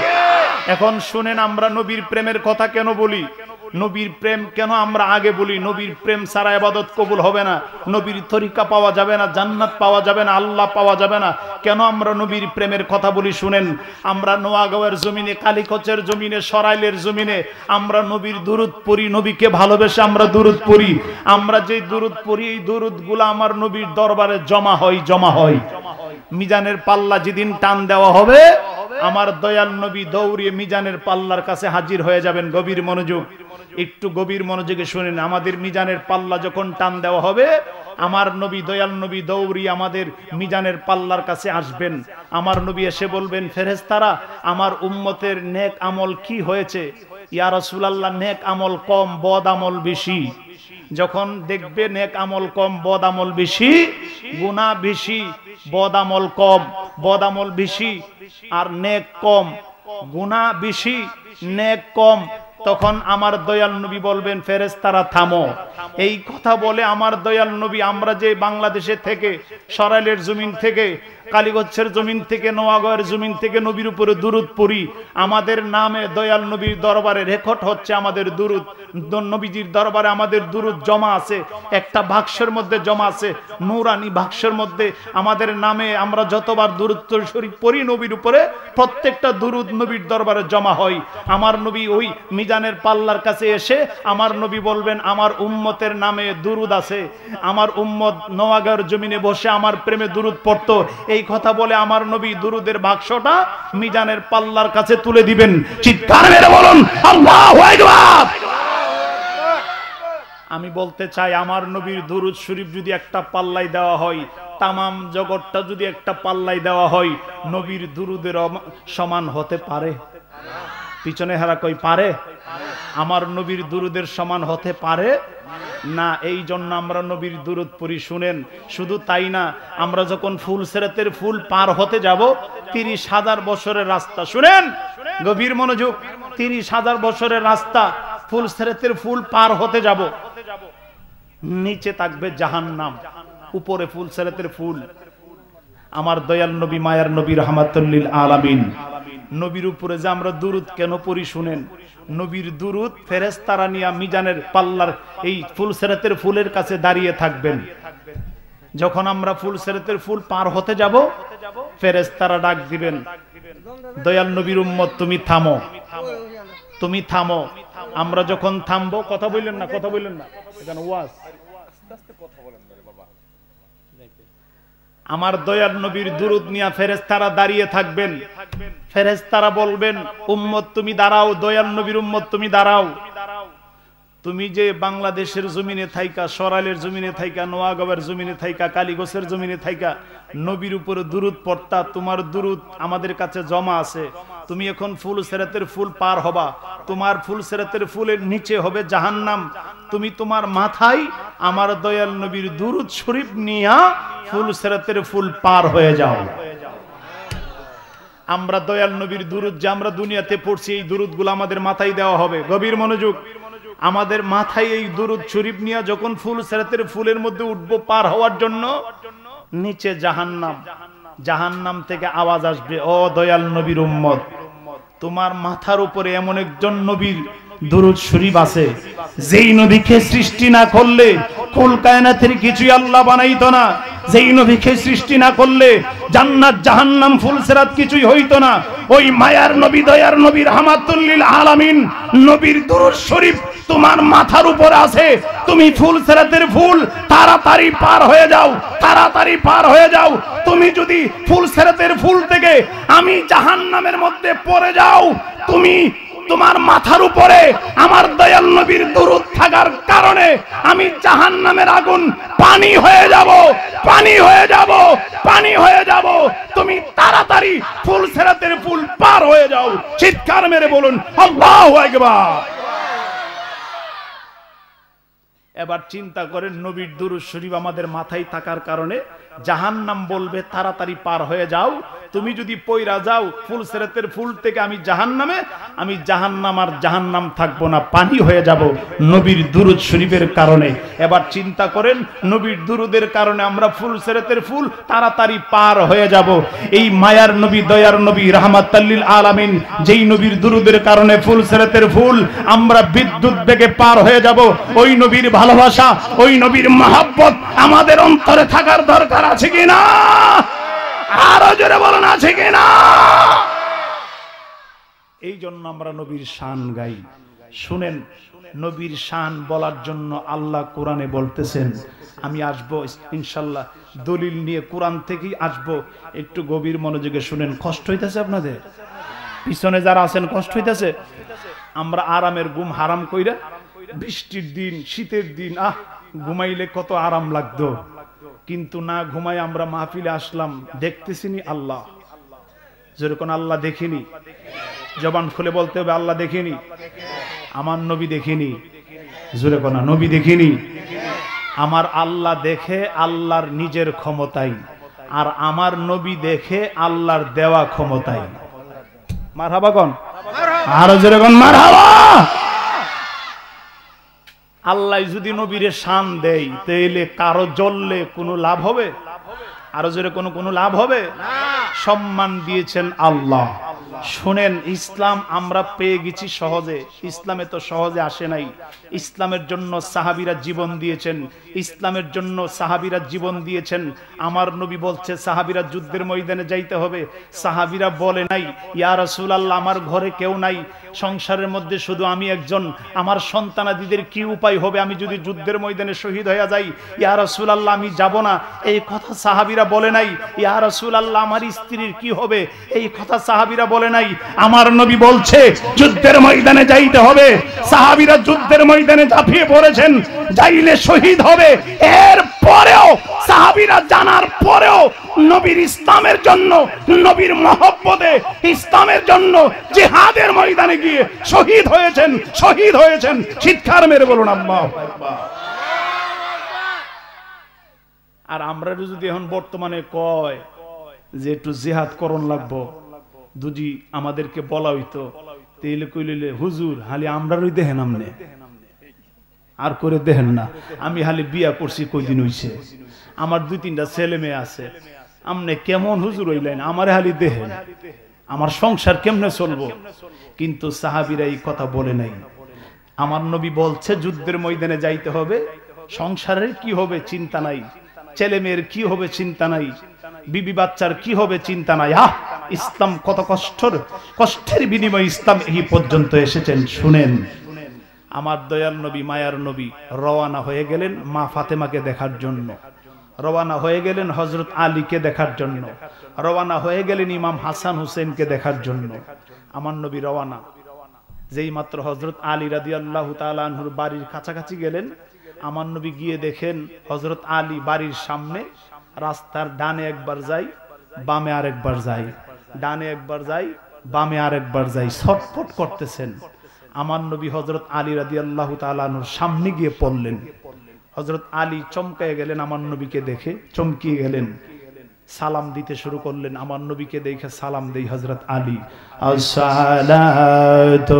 এখন শুনেন, আমরা নবীর প্রেমের কথা কেন বলি, নবীর প্রেম কেন আমরা আগে বলি? নবীর প্রেম ছাড়া ইবাদত কবুল হবে না, নবীর তরিকা পাওয়া যাবে না, জান্নাত পাওয়া যাবে না, আল্লাহ পাওয়া যাবে না। কেন আমরা নবীর প্রেমের কথা বলি শুনেন। আমরা নোয়াগাঁওয়ের জমিনে, কালীকচের জমিনে, সরাইলের জমিনে আমরা নবীর দুরুদ পড়ি, নবীকে ভালোবেসে আমরা দুরুদ পড়ি। আমরা যে দুরুদ পড়ি, এই দুরুদগুলো আমার নবীর দরবারে জমা হয়, জমা হয়। মিজানের পাল্লা যেদিন টান দেওয়া হবে, আমার দয়াল নবী দৌড়িয়ে মিজানের পাল্লার কাছে হাজির হয়ে যাবেন। গভীর মনোযোগ, একটু গভীর মনোযোগে শুনেন। আমাদের মিজানের পাল্লা যখন টান দেওয়া হবে, আমার নবী দয়াল নবী দৌড়িয়ে আমাদের মিজানের পাল্লার কাছে আসবেন। আমার নবী এসে বলবেন, ফেরেশতারা আমার উম্মতের নেক আমল কি হয়েছে? ইয়া রাসূলুল্লাহ, নেক আমল কম, বদ আমল বেশি। যখন দেখবে নেক আমল কম, বদ আমল বেশি, গুনাহ বেশি, বদ আমল কম, বদ আমল বেশি, আর নেক কম, গুনাহ বেশি, নেক কম, তখন আমার দয়াল নবী বলবেন, ফেরেশতারা থামো। এই কথা বলে আমার দয়াল নবী, আমরা যে বাংলাদেশে থেকে, সরাইলের জমিন থেকে, কালীগঞ্জের জমিন থেকে, নোয়াগাঁওয়ের জমিন থেকে নবীর উপরে দুরুদ পড়ি, আমাদের নামে দয়াল নবীর দরবারে রেকর্ড হচ্ছে আমাদের দুরুদ। নবীজির দরবারে আমাদের দুরুদ জমা আছে, একটা বাক্সের মধ্যে জমা আছে, নূরানি বাক্সের মধ্যে আমাদের নামে আমরা যতবার দুরুদ শরীফ পড়ি নবীর উপরে, প্রত্যেকটা দুরুদ নবীর দরবারে জমা হয়। আমার নবী ওই মিজানের পাল্লার কাছে এসে আমার নবী বলবেন, আমার উম্মতের নামে দুরুদ আছে। আমার উম্মত নোয়াগাঁওয়ের জমিনে বসে আমার প্রেমে দুরুদ পড়তো। এই কথা বলে আমার নবী দুরুদের বাক্সটা মিজানের পাল্লার কাছে তুলে দিবেন। চিৎকার মেরে বলুন আল্লাহু আকবার। আমি বলতে চাই, আমার নবীর দুরুদ শরীফ যদি একটা পাল্লায় দেওয়া হয়, তামাম জগৎটা যদি একটা পাল্লায় দেওয়া হয়, নবীর দুরুদের সমান হতে পারে? পিছনে হারা কই পারে? আমার নবীর দুরুদের সমান হতে পারে? না, এই জন্য আমরা নবীর দুরূদ পড়ি। শুনেন, শুধু তাই না, আমরা যখন ফুলসিরাতের ফুল পার হতে যাব, তিরিশ হাজার বছরের রাস্তা, শুনেন গভীর মনোযোগ, তিরিশ হাজার বছরের রাস্তা ফুলসিরাতের ফুল পার হতে যাব, নিচে থাকবে জাহান্নাম, উপরে ফুলসিরাতের ফুল। আমার দয়াল নবী, মায়ার নবী, রাহমাতুল লিল আলামিন নবীর উপরে যে আমরা দুরূদ কেন পড়ি শুনেন, নবীর দুরূদ ফেরেশতারা নিয়ে মিজানের পাল্লার এই ফুলসিরাতের ফুলের কাছে দাঁড়িয়ে থাকবেন। যখন আমরা ফুলসিরাতের ফুল পার হতে যাব, ফেরেশতারা ডাক দিবেন, দয়াল নবীর উম্মত তুমি থামো, তুমি থামো। আমরা যখন থামবো, কথা বললেন না, কথা বললেন না, এখানে ওয়াজ, আমার দয়াল নবীর দুরূদ নিয়ে ফেরেশতারা দাঁড়িয়ে থাকবেন। ফেরেশতারা বলবেন, উম্মত তুমি দাঁড়াও, দয়াল নবীর উম্মত তুমি দাঁড়াও। তুমি যে বাংলাদেশের জমিনে থাইকা, সরাইলের জমিনে থাইকা, নোয়াগাঁওয়ের জমিনে থাইকা, কালীগঞ্জের জমিনে থাইকা নবীর উপরে দুরূদ পড়তা, তোমার দুরূদ আমাদের কাছে জমা আছে। তুমি এখন ফুলসিরাতের ফুল পার হবা, তোমার ফুলসিরাতের ফুলের নিচে হবে জাহান্নাম। তুমি তোমার মাথায় আমার দয়াল নবীর দুরূদ শরীফ নিয়া ফুলসিরাতের ফুল পার হয়ে যাও। আমরা দয়াল নবীর দুরূদ যে আমরা দুনিয়াতে পড়ছি, এই দুরূদগুলো আমাদের মাথায় দেওয়া হবে। গভীর মনোযোগ, আমাদের মাথায় এই দুরূদ শরীফ নিয়ে যখন ফুলসিরাতের ফুলের মধ্যে উঠবো পার হওয়ার জন্য, নিচে জাহান্নাম, জাহান্নাম থেকে আওয়াজ আসবে, ও দয়াল নবীর উম্মত, তোমার মাথার উপরে এমন একজন নবীর দুরূদ শরীফ আছে, যেই নবীকে সৃষ্টি না করলে কুল কায়নাতের কিছুই আল্লাহ বানাইতো না, যেই নবীকে সৃষ্টি না করলে জান্নাত জাহান্নাম ফুলসিরাত কিছুই হইতো না। ওই মায়ার নবী, দয়ার নবী, রাহমাতুল লিল আলামিন নবীর দুরূদ শরীফ তোমার মাথার উপরে আছে। তুমি ফুলসিরাতের ফুল তাড়াতাড়ি পার হয়ে যাও, তাড়াতাড়ি পার হয়ে যাও। তুমি যদি ফুলসিরাতের ফুল থেকে আমি জাহান্নামের মধ্যে পড়ে যাও, তুমি তোমার মাথার উপরে আমার দয়াল নবীর দুরূদ থাকার কারণে আমি জাহান্নামের আগুন পানি হয়ে যাব, পানি হয়ে যাব, পানি হয়ে যাব। তুমি তাড়াতাড়ি ফুলসিরাতের ফুল পার হয়ে যাও। চিৎকার মেরে বলুন আল্লাহু আকবার। এবার চিন্তা করেন, নবীর দুরূদ শরীফ আমাদের মাথায় থাকার কারণে জাহান্নাম বলবে তাড়াতাড়ি পার হয়ে যাও। তুমি যদি পয়রা যাও ফুলসিরাতের ফুল থেকে আমি জাহান্নামে, আমি জাহান্নাম আর জাহান্নাম থাকবো না, পানি হয়ে যাব নবীর দুরূদ শরীফের কারণে। এবার চিন্তা করেন, নবীর দুরূদের কারণে আমরা ফুলসিরাতের ফুল তাড়াতাড়ি পার হয়ে যাব। এই মায়ার নবী, দয়ার নবী, রাহমাতুল লিল আলামিন যেই নবীর দুরূদের কারণে ফুলসিরাতের ফুল আমরা বিদ্যুৎ বেগে পার হয়ে যাব। ওই নবীর ভালোবাসা, ওই নবীর মহব্বত আমাদের অন্তরে থাকার দরকার আছে কিনা? আরো জোরে বলুন, আছে কিনা? এই জন্য আমরা নবীর শান গাই। শুনেন, নবীর শান বলার জন্য আল্লাহ কোরআনে বলতেছেন, আমি আসবো ইনশাল্লাহ দলিল নিয়ে, কোরআন থেকেই আসবো। একটু গভীর মনোযোগে শুনেন। কষ্ট হইতেছে আপনাদের? পিছনে যারা আছেন কষ্ট হইতেছে? আমরা আরামের ঘুম হারাম কইরা, বৃষ্টির দিন, শীতের দিন, আহ ঘুমাইলে কত আরাম লাগতো, কিন্তু না ঘুমাই আমরা মাহফিলে আসলাম, দেখতেছিনি আল্লাহ। যেরকম আল্লাহ দেখিনি, জবান খুলে বলতে হবে আল্লাহ দেখিনি, আমার নবী দেখিনি। জোরে কোনা নবী দেখিনি। আমার আল্লাহ দেখে আল্লাহর নিজের ক্ষমতাই, আর আমার নবী দেখে আল্লাহর দেওয়া ক্ষমতাই। মারহাবা কোন? আরো জোরে কোন মারহাবা। আল্লাহ যদি নবীরে শান দেয়, তাইলে কারো জ্বললে কোনো লাভ হবে? আরো জোরে কোনো কোনো লাভ হবে? সম্মান দিয়েছেন আল্লাহ। শুনেন, ইসলাম আমরা পেয়ে গেছি সহজে, ইসলামে তো সহজে আসে নাই। ইসলামের জন্য সাহাবীরা জীবন দিয়েছেন, ইসলামের জন্য সাহাবীরা জীবন দিয়েছেন। আমার নবী বলছে সাহাবীরা যুদ্ধের ময়দানে যাইতে হবে, সাহাবীরা বলে নাই ইয়া রাসূলুল্লাহ আমার ঘরে কেউ নাই, সংসারের মধ্যে শুধু আমি একজন, আমার সন্তানাদিদের কি উপায় হবে আমি যদি যুদ্ধের ময়দানে শহীদ হয়ে যাই? ইয়া রাসূলুল্লাহ আমি যাব না, এই কথা সাহাবীরা বলে নাই। ইয়া রাসূলুল্লাহ আমার স্ত্রীর কি হবে? এই কথা সাহাবীরা বলে নাই। আমার নবী বলছে যুদ্ধের ময়দানে যাইতে হবে। সাহাবীরা যুদ্ধের ময়দানে ঝাঁপিয়ে পড়েছেন, যাইলে শহীদ হবে। এর পরেও সাহাবীরা জানার পরেও নবীর ইসলামের জন্য, নবীর মহব্বতে ইসলামের জন্য জিহাদের ময়দানে গিয়ে শহীদ হয়েছেন, শহীদ হয়েছেন। চিৎকার মেরে বলুন আল্লাহু আকবার। আর আমরা যদি এখন বর্তমানে কয় যে একটু জিহাদ করণ লাগবো, যদি আমাদেরকে বলা হইতো তাইলে কইলে হুজুর হালি আমরারই দেখেন আমনে আর করে দেখেন না, আমি হালি বিয়া করছি কয়দিন হইছে, আমার দুই তিনটা ছেলে মেয়ে আছে, আমনে কেমন হুজুর হইলেন, আমারে হালি দেখেন, আমার সংসার কেমনে চলবো। কিন্তু সাহাবীরা এই কথা বলে নাই। আমার নবী বলছে যুদ্ধের ময়দানে যাইতে হবে, সংসারের কি হবে চিন্তা নাই, ছেলে মেয়ের কি হবে চিন্তা নাই, বিবি বাচ্চার কি হবে চিন্তা নাই। আহ, ইসলাম কত কষ্টের কষ্টের বিনিময়ে ইসলাম এই পর্যন্ত এসেছেন। শুনেন, আমার দয়াল নবী মায়ার নবী রওয়ানা হয়ে গেলেন মা ফাতেমাকে দেখার জন্য, রওয়ানা হয়ে গেলেন হযরত আলীকে দেখার জন্য, রওয়ানা হয়ে গেলেন ইমাম হাসান হুসেনকে দেখার জন্য। আমার নবী রওয়ানা, যেই মাত্র হযরত আলী রাদিয়াল্লাহু তাআলা আনহুর বাড়ির কাছাকাছি গেলেন, আমার নবী গিয়ে দেখেন হযরত আলী বাড়ির সামনে রাস্তার ডানে একবার যায়, বামে আরেকবার যায়, ডানে একবার যায়, বামে আরেকবার যায়, ছটফট করতেছেন। আমার নবী হযরত আলী রাদিয়াল্লাহু তাআলা আনহুর সামনে গিয়ে পড়লেন। হযরত আলী চমকায় গেলেন, আমার নবীকে দেখে চমকিয়ে গেলেন, সালাম দিতে শুরু করলেন। আমার নবীকে দেখে সালাম দেই হযরত আলী, আসসালাতু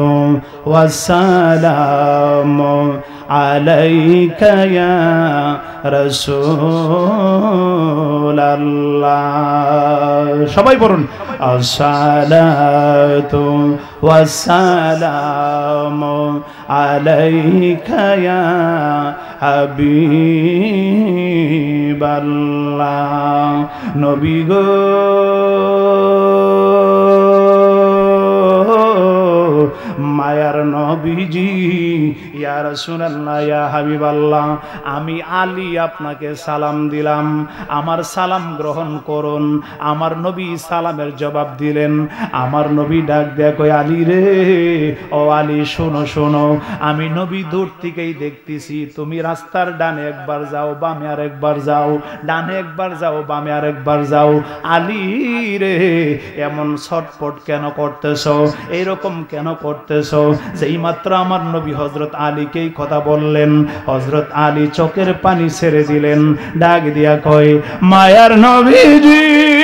ওয়াসসালামু আলাইকা ইয়া রাসূলুল্লাহ। সবাই বলুন আসসালাতু ওয়াসসালামু আলাইকা ইয়া হাবিবাল্লাহ। নবী গো মায়ার নবীজি, ইয়া রাসূলুল্লাহ, ইয়া হাবিবাল্লাহ, আমি আলী আপনাকে সালাম দিলাম, আমার সালাম গ্রহণ করুন। আমার নবী সালামের জবাব দিলেন। আমার নবী ডাক দেয়া কই, আলী রে, ও আলী শোনো শোনো, আমি নবী দূর থেকেই দেখতেছি তুমি রাস্তার ডানে একবার যাও, বামে আর একবার যাও, ডানে একবার যাও, বামে আর একবার যাও। আলী রে, এমন ছটফট কেন করতেছো, এইরকম কেন করতেছো? যেই মাত্র আমার নবী হযরত আলীকেই কথা বললেন, হযরত আলী চোখের পানি ছেড়ে দিলেন, ডাক দিয়া কয়, মায়ার নবীজি,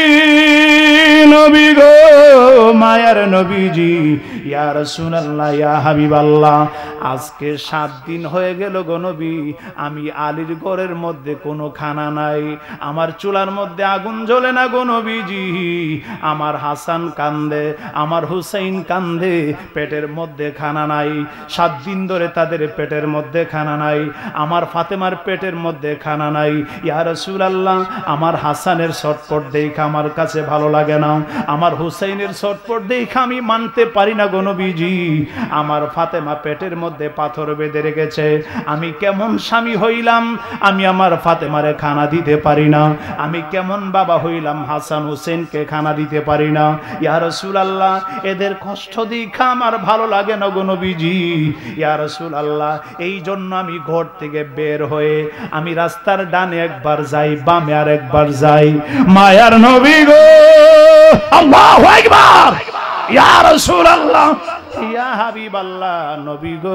নবী গো মায়ার নবীজি, ইয়া রাসূলুল্লাহ, ইয়া হাবিবাল্লাহ, আজকে সাত দিন হয়ে গেল গো নবী, আমি আলীর ঘরের মধ্যে কোনো খানা নাই, আমার চুলার মধ্যে আগুন জ্বলে না গো নবীজি, আমার হাসান কান্দে, আমার হুসাইন কান্দে, পেটের মধ্যে খানা নাই, সাত দিন ধরে তাদের পেটের মধ্যে খানা নাই, আমার ফাতেমার পেটের মধ্যে খানা নাই। ইয়া রাসূলুল্লাহ, আমার হাসানের ছটফট দেখে আমার কাছে ভালো লাগে না, আমার হুসাইনের ছটফট দেখে আমি মানতে পারি না গো নবীজি, আমার ফাতেমা পেটের মধ্যে পাথর বেঁধে রেখেছে, আমি কেমন স্বামী হইলাম, আমি আমার ফাতেমারে খানা দিতে পারি না, আমি কেমন বাবা হইলাম, হাসান হুসেনকে খানা দিতে পারি না। ইয়া রাসূলুল্লাহ, এদের কষ্ট দেখে আমার ভালো লাগে না গো নবীজি। ইয়া রাসূলুল্লাহ, এই জন্য আমি ঘর থেকে বের হয়ে আমি রাস্তার ডানে একবার যাই, বামে আর একবার যাই। মায়ার নবী গো, আল্লাহু আকবার, ইয়া রাসূলুল্লাহ, ইয়া হাবিবাল্লাহ, নবী গো,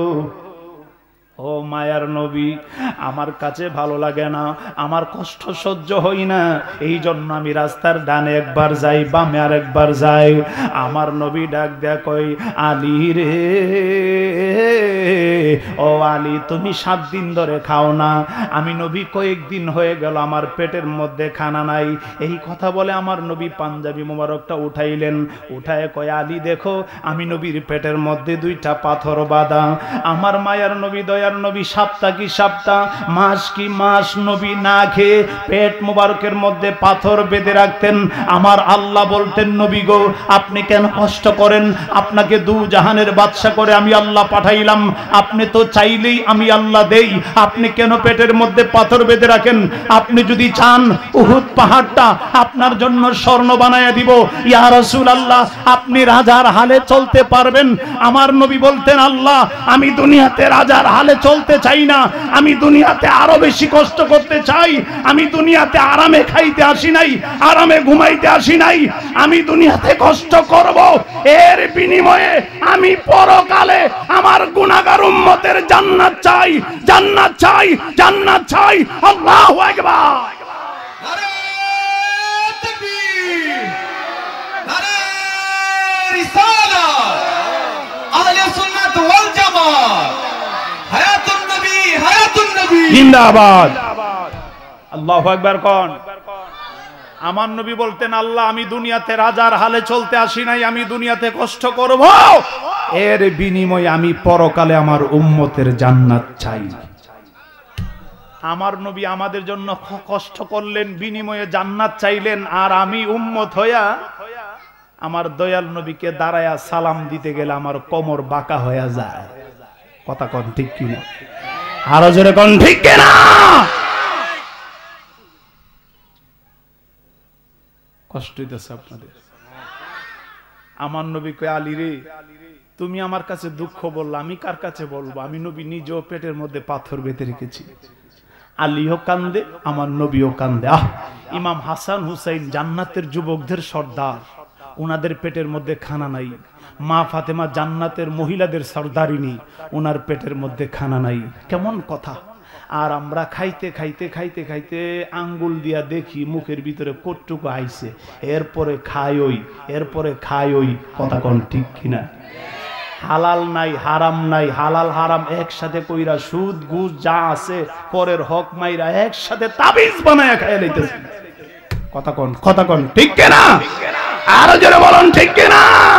ও মায়ার নবী, আমার কাছে ভালো লাগে না, আমার কষ্ট সহ্য হই না, এই জন্য আমি রাস্তার ডানে একবার যাই, বামে আর একবার যাই। আমার নবী ডাক দেয়া কই, আলী রে, ও আলী, তুমি সাত দিন ধরে খাও না, আমি নবী কয়েকদিন হয়ে গেল আমার পেটের মধ্যে খানা নাই। এই কথা বলে আমার নবী পাঞ্জাবি মোবারকটা উঠাইলেন, উঠায় কয়, আলী দেখো, আমি নবীর পেটের মধ্যে দুইটা পাথর বাঁধা। আমার মায়ার নবী দয়া নবী সপ্তাহ কি সপ্তাহ, মাস কি মাস নবী না খেয়ে পেট মোবারকের মধ্যে পাথর বেঁধে রাখতেন। আমার আল্লাহ বলতেন, নবী গো, আপনি কেন কষ্ট করেন, আপনাকে দু জাহানের বাদশা করে আমি আল্লাহ পাঠাইলাম, আপনি তো চাইলেই আমি আল্লাহ দেই, আপনি কেন পেটের মধ্যে পাথর বেঁধে রাখেন? আপনি যদি চান উহুদ পাহাড়টা আপনার জন্য স্বর্ণ বানায়া দিব। ইয়া রাসূলুল্লাহ, আপনি রাজার হালে চলতে পারবেন? আমার নবী বলতেন, আল্লাহ, আমি দুনিয়াতে রাজার হালে চলতে চাই না, আমি দুনিয়াতে আরো বেশি কষ্ট করতে চাই। আমি দুনিয়াতে আরামে খাইতে আসি নাই, আরামে ঘুমাইতে আসি নাই, আমি দুনিয়াতে কষ্ট করব, এর বিনিময়ে আমি পরকালে আমার গুনাহগার উম্মতের জান্নাত চাই, জান্নাত চাই, জান্নাত চাই। আল্লাহু আকবার। নারে তাকবীর, নারে রিসালাত, আহলে সুন্নাত ওয়াল জামাত, হায়াতুন নবী, হায়াতুন নবী জিন্দাবাদ। আল্লাহু আকবার কোন। আমার নবী বলতেন, আল্লাহ আমি দুনিয়াতে রাজার হালে চলতে আসি নাই, আমি দুনিয়াতে কষ্ট করব, এর বিনিময়ে আমি পরকালে আমার উম্মতের জান্নাত চাই। আমার নবী আমাদের জন্য কষ্ট করলেন, বিনিময়ে জান্নাত চাইলেন, আর আমি উম্মত হইয়া আমার দয়াল নবীকে দাঁড়ায়া সালাম দিতে গেলে আমার কোমর বাঁকা হয়ে যায়। কথা কোন ঠিক কিনা? আরো জোরে কোন ঠিক কিনা? কষ্ট হইতেছে আপনাদের? আমার নবী কয়, আলী রে তুমি আমার কাছে দুঃখ বললা, আমি কার কাছে বলবো? আমি নবী নিজেও পেটের মধ্যে পাথর বেঁধে রেখেছি। আলীও কান্দে, আমার নবীও কান্দে। আহ, ইমাম হাসান হুসাইন জান্নাতের যুবকদের সর্দার, ওনাদের পেটের মধ্যে খানা নাই। মা ফাতেমা জান্নাতের মহিলাদের সর্দারিনী, ওনার পেটের মধ্যে খানা নাই। কেমন কথা! আর আমরা খাইতে খাইতে খাইতে খাইতে আঙ্গুল দিয়া দেখি মুখের ভিতরে কটটুকু আইছে, এরপরে খাই ওই, এরপরে খাই ওই। কথা কোন ঠিক কিনা? হালাল নাই, হারাম নাই, হালাল হারাম একসাথে কইরা, সুদ ঘুষ যা আছে পরের হক মাইরা একসাথে তাবিজ বানায়া খাইয়া লইতেছে। কথা কোন, কথা কোন ঠিক কিনা? আরো জোরে বলুন ঠিক কিনা?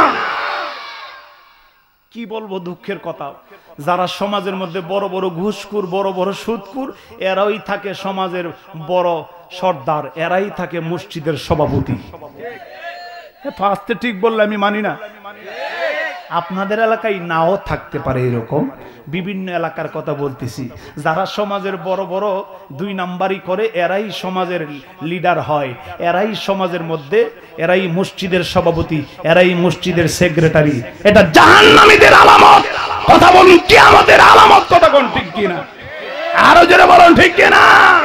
কি বলবো দুঃখের কথা, যারা সমাজের মধ্যে বড় বড় ঘুষখোর, বড় বড় সুদখোর, এরাই থাকে সমাজের বড় সর্দার, এরাই থাকে মসজিদের সভাপতি। ফার্স্টে ঠিক বললে আমি মানি না। আপনাদের এলাকায় নাও থাকতে পারে এরকম, বিভিন্ন এলাকার কথা বলতেছি। যারা সমাজের বড় বড় দুই নাম্বারই করে, এরাই সমাজের লিডার হয়, এরাই সমাজের মধ্যে, এরাই মসজিদের সভাপতি, এরাই মসজিদের সেক্রেটারি। এটা জাহান্নামীদের আলামত। কথা বলুন, কিয়ামতের আলামত। কথা কোন ঠিক কিনা? আরো জোরে বলুন ঠিক কিনা?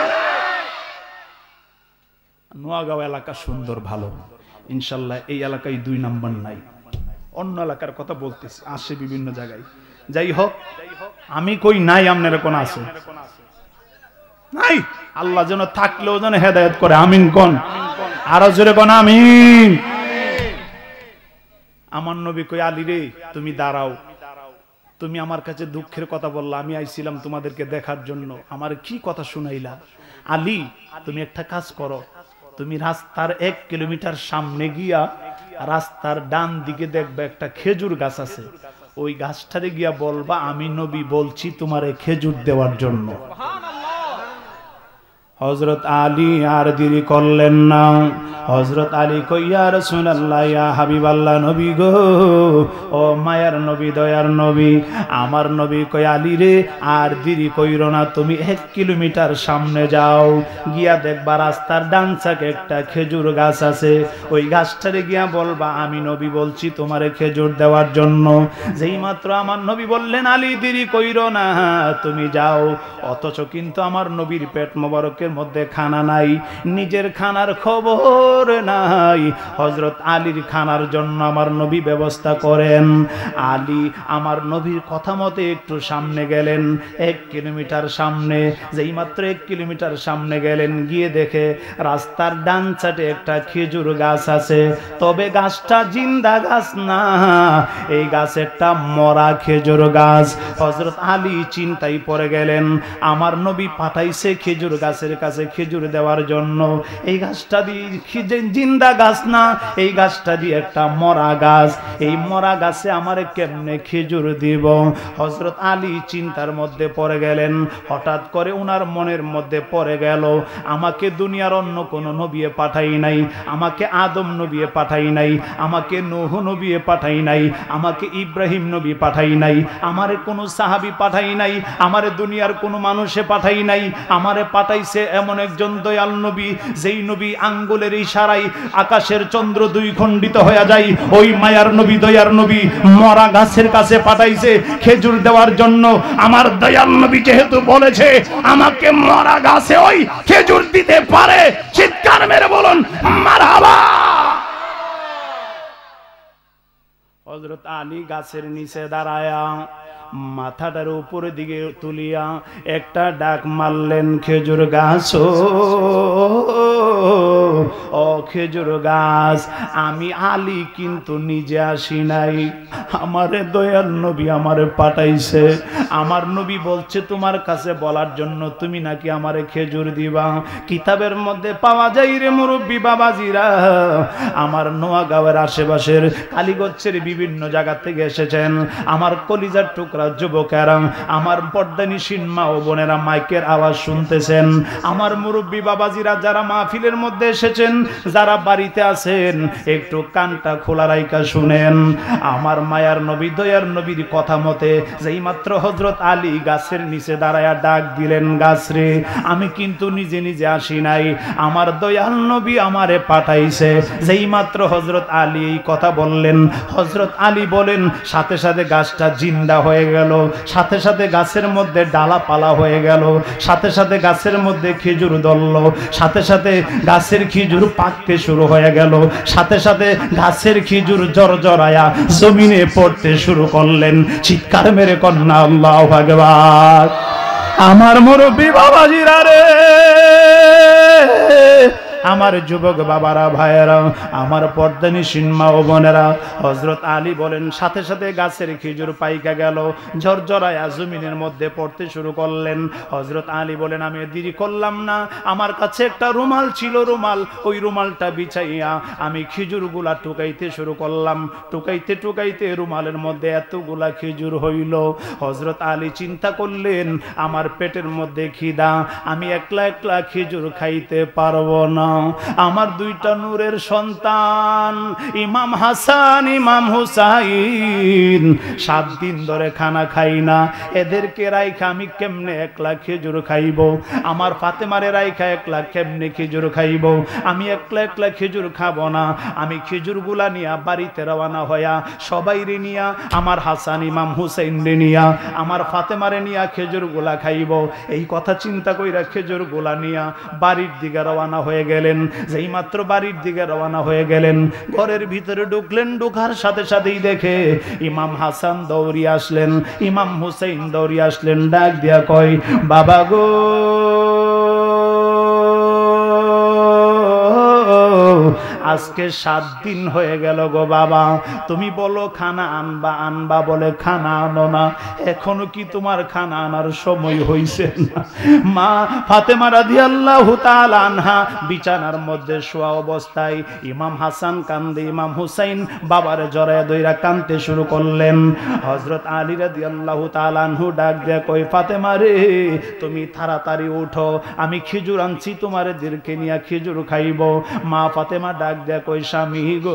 নোয়াগাঁও এলাকা সুন্দর, ভালো, ইনশাল্লাহ এই এলাকায় দুই নাম্বার নাই। অন্য এলাকার কথা বলতেছি, আসে বিভিন্ন জায়গায়। যাই হোক, আমি কই নাই, আপনার কোন আছে নাই? আল্লাহ যেন থাকলেও যেন হেদায়েত করে। আমিন কোন? আরো জোরে কোন আমিন। আমার নবী কই, আলী রে তুমি দাঁড়াও, তুমি আমার কাছে দুঃখের কথা বললা, আমি আইছিলাম তোমাদেরকে দেখার জন্য, আমার কি কথা শুনাইলা? আলী তুমি একটা কাজ করো, তুমি রাস্তার এক কিলোমিটার সামনে গিয়া রাস্তার ডান দিকে দেখবে একটা খেজুর গাছ আছে, ওই গাছটারে গিয়া বলবা আমি নবী বলছি তোমারে খেজুর দেওয়ার জন্য। হযরত আলী আর দেরি করলেন না। হযরত আলী কই, ইয়া রাসূলুল্লাহ, ইয়া হাবিবাল্লাহ, নবী গো, ও মায়ার নবী, দয়ার নবী। আমার নবী কই, আলী রে আর দেরি কইরো না, তুমি এক কিলোমিটার সামনে যাও, গিয়া দেখবা রাস্তার ডান সাইডে একটা খেজুর গাছ আছে, ওই গাছটারে গিয়া বলবা আমি নবী বলছি তোমারে খেজুর দেওয়ার জন্য। যেই মাত্র আমার নবী বললেন, আলী দেরি কইরো না, তুমি যাও। অথচ কিন্তু আমার নবীর পেট মোবারকের মধ্যে খানা নাই, নিজের খানার খবর নাই। হযরত আলীর খানার জন্য আমার নবী ব্যবস্থা করেন। আলী আমার নবীর কথা মতে একটু সামনে গেলেন, এক কিলোমিটার সামনে। যেই মাত্র এক কিলোমিটার সামনে গেলেন, গিয়ে দেখে রাস্তার ডান সাইডে একটা খেজুর গাছ আছে, তবে গাছটা জিন্দা গাছ না, এই গাছ একটা মরা খেজুর গাছ। হযরত আলী চিন্তায় পড়ে গেলেন, আমার নবী পাঠাইছে খেজুর গাছের কাছে খেজুর দেওয়ার জন্য, এই গাছটা দিয়ে জিন্দা গাছ না, এই গাছটা দিয়ে একটা মরা গাছ, এই মরা গাছে আমারে কেমনে খেজুর দিব? হযরত আলী চিন্তার মধ্যে পড়ে গেলেন। হঠাৎ করে উনার মনের মধ্যে পড়ে গেল, আমাকে দুনিয়ার অন্য কোন নবী পাঠাই নাই, আমাকে আদম নবী পাঠাই নাই, আমাকে নূহ নবী পাঠাই নাই, আমাকে ইব্রাহিম নবী পাঠাই নাই, আমারে কোনো সাহাবী পাঠাই নাই, আমারে দুনিয়ার কোনো মানুষে পাঠাই নাই, আমারে পাঠাইছে এমন একজন দয়াল নবী, যেই নবী আঙ্গুলের ইশারায় আকাশের চন্দ্র দুই খণ্ডিত হয়ে যায়। ওই মায়ার নবী, দয়ার নবী মরা গাছের কাছে পাঠাইছে খেজুর দেওয়ার জন্য। আমার দয়াল নবী যেহেতু বলেছে আমাকে মরা গাছে ওই খেজুর দিতে পারে, চিৎকার মেরে বলুন মারহাবা। হযরত আলী গাছের নিচে দাঁড়ায়া মাথাটার উপরের দিকে তুলিয়া একটা ডাক মারলেন, খেজুর গাছ ও খেজুর গাছ, আমি আলী কিন্তু নিজে আসি নাই, আমারে দয়াল নবী আমারে পাঠাইছে। আমার নবী বলছে তোমার কাছে বলার জন্য তুমি নাকি আমারে খেজুর দিবা। কিতাবের মধ্যে পাওয়া যায় রে মুরব্বী বাবাজিরা, আমার নোয়াগাঁওয়ের আশেপাশের কালীগঞ্জের বিভিন্ন জায়গা থেকে এসেছেন আমার কলিজার টুকরা যুবকেরা, আমার পর্দানিসীন মা ও বোনেরা মাইকের আওয়াজ শুনতেছেন, আমার মুরব্বী বাবাজিরা যারা মাহফিলের মধ্যে এসেছেন, যারা বাড়িতে আছেন একটু কানটা খোলা রাইকা শুনেন। আমার মায়ার নবী দয়ার নবীর কথা মতে যেই মাত্র হযরত আলী গাছের নিচে দাঁড়ায়া ডাক দিলেন, গাছ রে আমি কিন্তু নিজে নিজে আসি নাই, আমার দয়াল নবী আমারে পাঠাইছে। যেই মাত্র হযরত আলী এই কথা বললেন, হযরত আলী বলেন সাথে সাথে গাছটা জিন্দা হয়ে গেল, সাথে সাথে গাছের মধ্যে ডালা পালা হয়ে গেল, সাথে সাথে গাছের মধ্যে খেজুর ধরল, সাথে সাথে গাছের খেজুর পাকতে শুরু হয়ে গেল, সাথে সাথে গাছের খেজুর জরজরায়া জমিনে পড়তে শুরু করলেন। চিৎকার মেরে কন্যা আল্লাহু আকবার। আমার মুরব্বী বাবাজিরা রে, আমার যুবক বাবারা ভাইয়েরা, আমার পর্দানিসীন মা ও বোনেরা, হযরত আলী বলেন সাথে সাথে গাছের খেজুর পাইকা গেল, ঝরঝরায়া জমিনের মধ্যে পড়তে শুরু করলেন। হযরত আলী বলেন আমি দেরি করলাম না, আমার কাছে একটা রুমাল ছিল, রুমাল ওই রুমালটা বিছাইয়া আমি খেজুরগুলা টুকাইতে শুরু করলাম। টুকাইতে টুকাইতে রুমালের মধ্যে এতগুলা খেজুর হইল। হযরত আলী চিন্তা করলেন আমার পেটের মধ্যে খিদা, আমি একলা একলা খেজুর খাইতে পারবো না। আমার দুইটা নূরের সন্তান ইমাম হাসান ইমাম হুসাইন সাত দিন ধরে খানা খাই না, এদেরকে রাইখা আমি কেমনে একলা খেজুর খাইব? আমার ফাতেমারে রাইখা একলা কেমনে খেজুর খাইব? আমি একলা একলা খেজুর খাবো না। আমি খেজুরগুলা নিয়া বাড়িতে রওনা হইয়া সবাইরে নিয়া, আমার হাসান ইমাম হুসাইন রে নিয়া, আমার ফাতেমারে নিয়া খেজুরগুলা খাইব। এই কথা চিন্তা কইরা খেজুরগুলা নিয়া বাড়ির দিকে রওনা হয়ে গেলেন। যেই মাত্র বাড়ির দিকে রওনা হয়ে গেলেন, ঘরের ভিতরে ঢুকলেন, ঢোকার সাথে সাথেই দেখে ইমাম হাসান দৌড়ি আসলেন, ইমাম হুসাইন দৌড়ি আসলেন, ডাক দিয়া কয় বাবা গো, আজকে সাত দিন হয়ে গেল গো বাবা, তুমি বলো খানা আনবা আনবা বলে খানা আনো না, এখনো কি তোমার খানা আনার সময় হইছে না? মা ফাতেমা রাদিয়াল্লাহু তাআলা আনহা বিছানার মধ্যে শোয়া অবস্থায় ইমাম হাসান কান্দে, ইমাম হুসাইন বাবারে জড়ায় ধইরা কাঁদতে শুরু করলেন। হযরত আলী রাদিয়াল্লাহু তাআলা আনহু ডাক দিয়ে কই ফাতেমা রে, তুমি তাড়াতাড়ি উঠো, আমি খেজুর আনছি তোমারে দিরকে নিয়া খেজুর খাইব। মা ফাতেমা ডাক দেয়া কই স্বামী গো,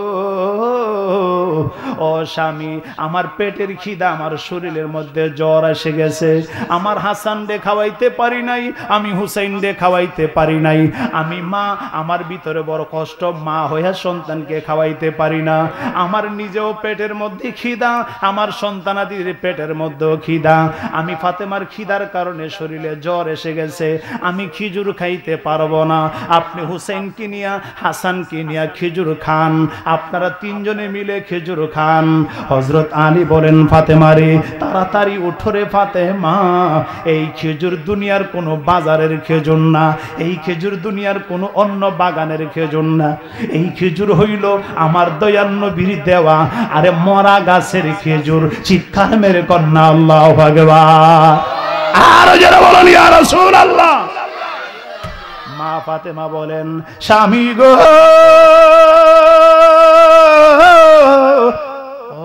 ও স্বামী, আমার পেটের খিদা, আমার শরীরের মধ্যে জ্বর এসে গেছে, আমার হাসান রে খাওয়াইতে পারি নাই, আমি হুসাইন রে খাওয়াইতে পারি নাই, আমি মা, আমার ভিতরে বড় কষ্ট, মা হইয়া সন্তানকে খাওয়াইতে পারি না, আমার নিজেও পেটের মধ্যে খিদা, আমার সন্তানাদির পেটের মধ্যেও খিদা, আমি ফাতেমার খিদার কারণে শরীরে জ্বর এসে গেছে, আমি খেজুর খাইতে পারবো না, আপনি হুসাইনকে নিয়া হাসানকে নিয়া খেজুর খান, আপনারা তিনজনে মিলে খেজুর খান। হযরত আলী বলেন ফাতেমা রে, তাড়াতাড়ি উঠো রে ফাতেমা, এই খেজুর দুনিয়ার কোনো বাজারের খেজুর না, এই খেজুর দুনিয়ার কোনো অন্য বাগানের খেজুর না, এই খেজুর হইল আমার দয়াল নবীর দেওয়া, আরে মরা গাছের খেজুর। চিৎকার মেরে কন্যা আল্লাহু আকবার। আর যারা বলেন ইয়া রাসূলুল্লাহ। মা ফাতেমা বলেন স্বামী গো, ও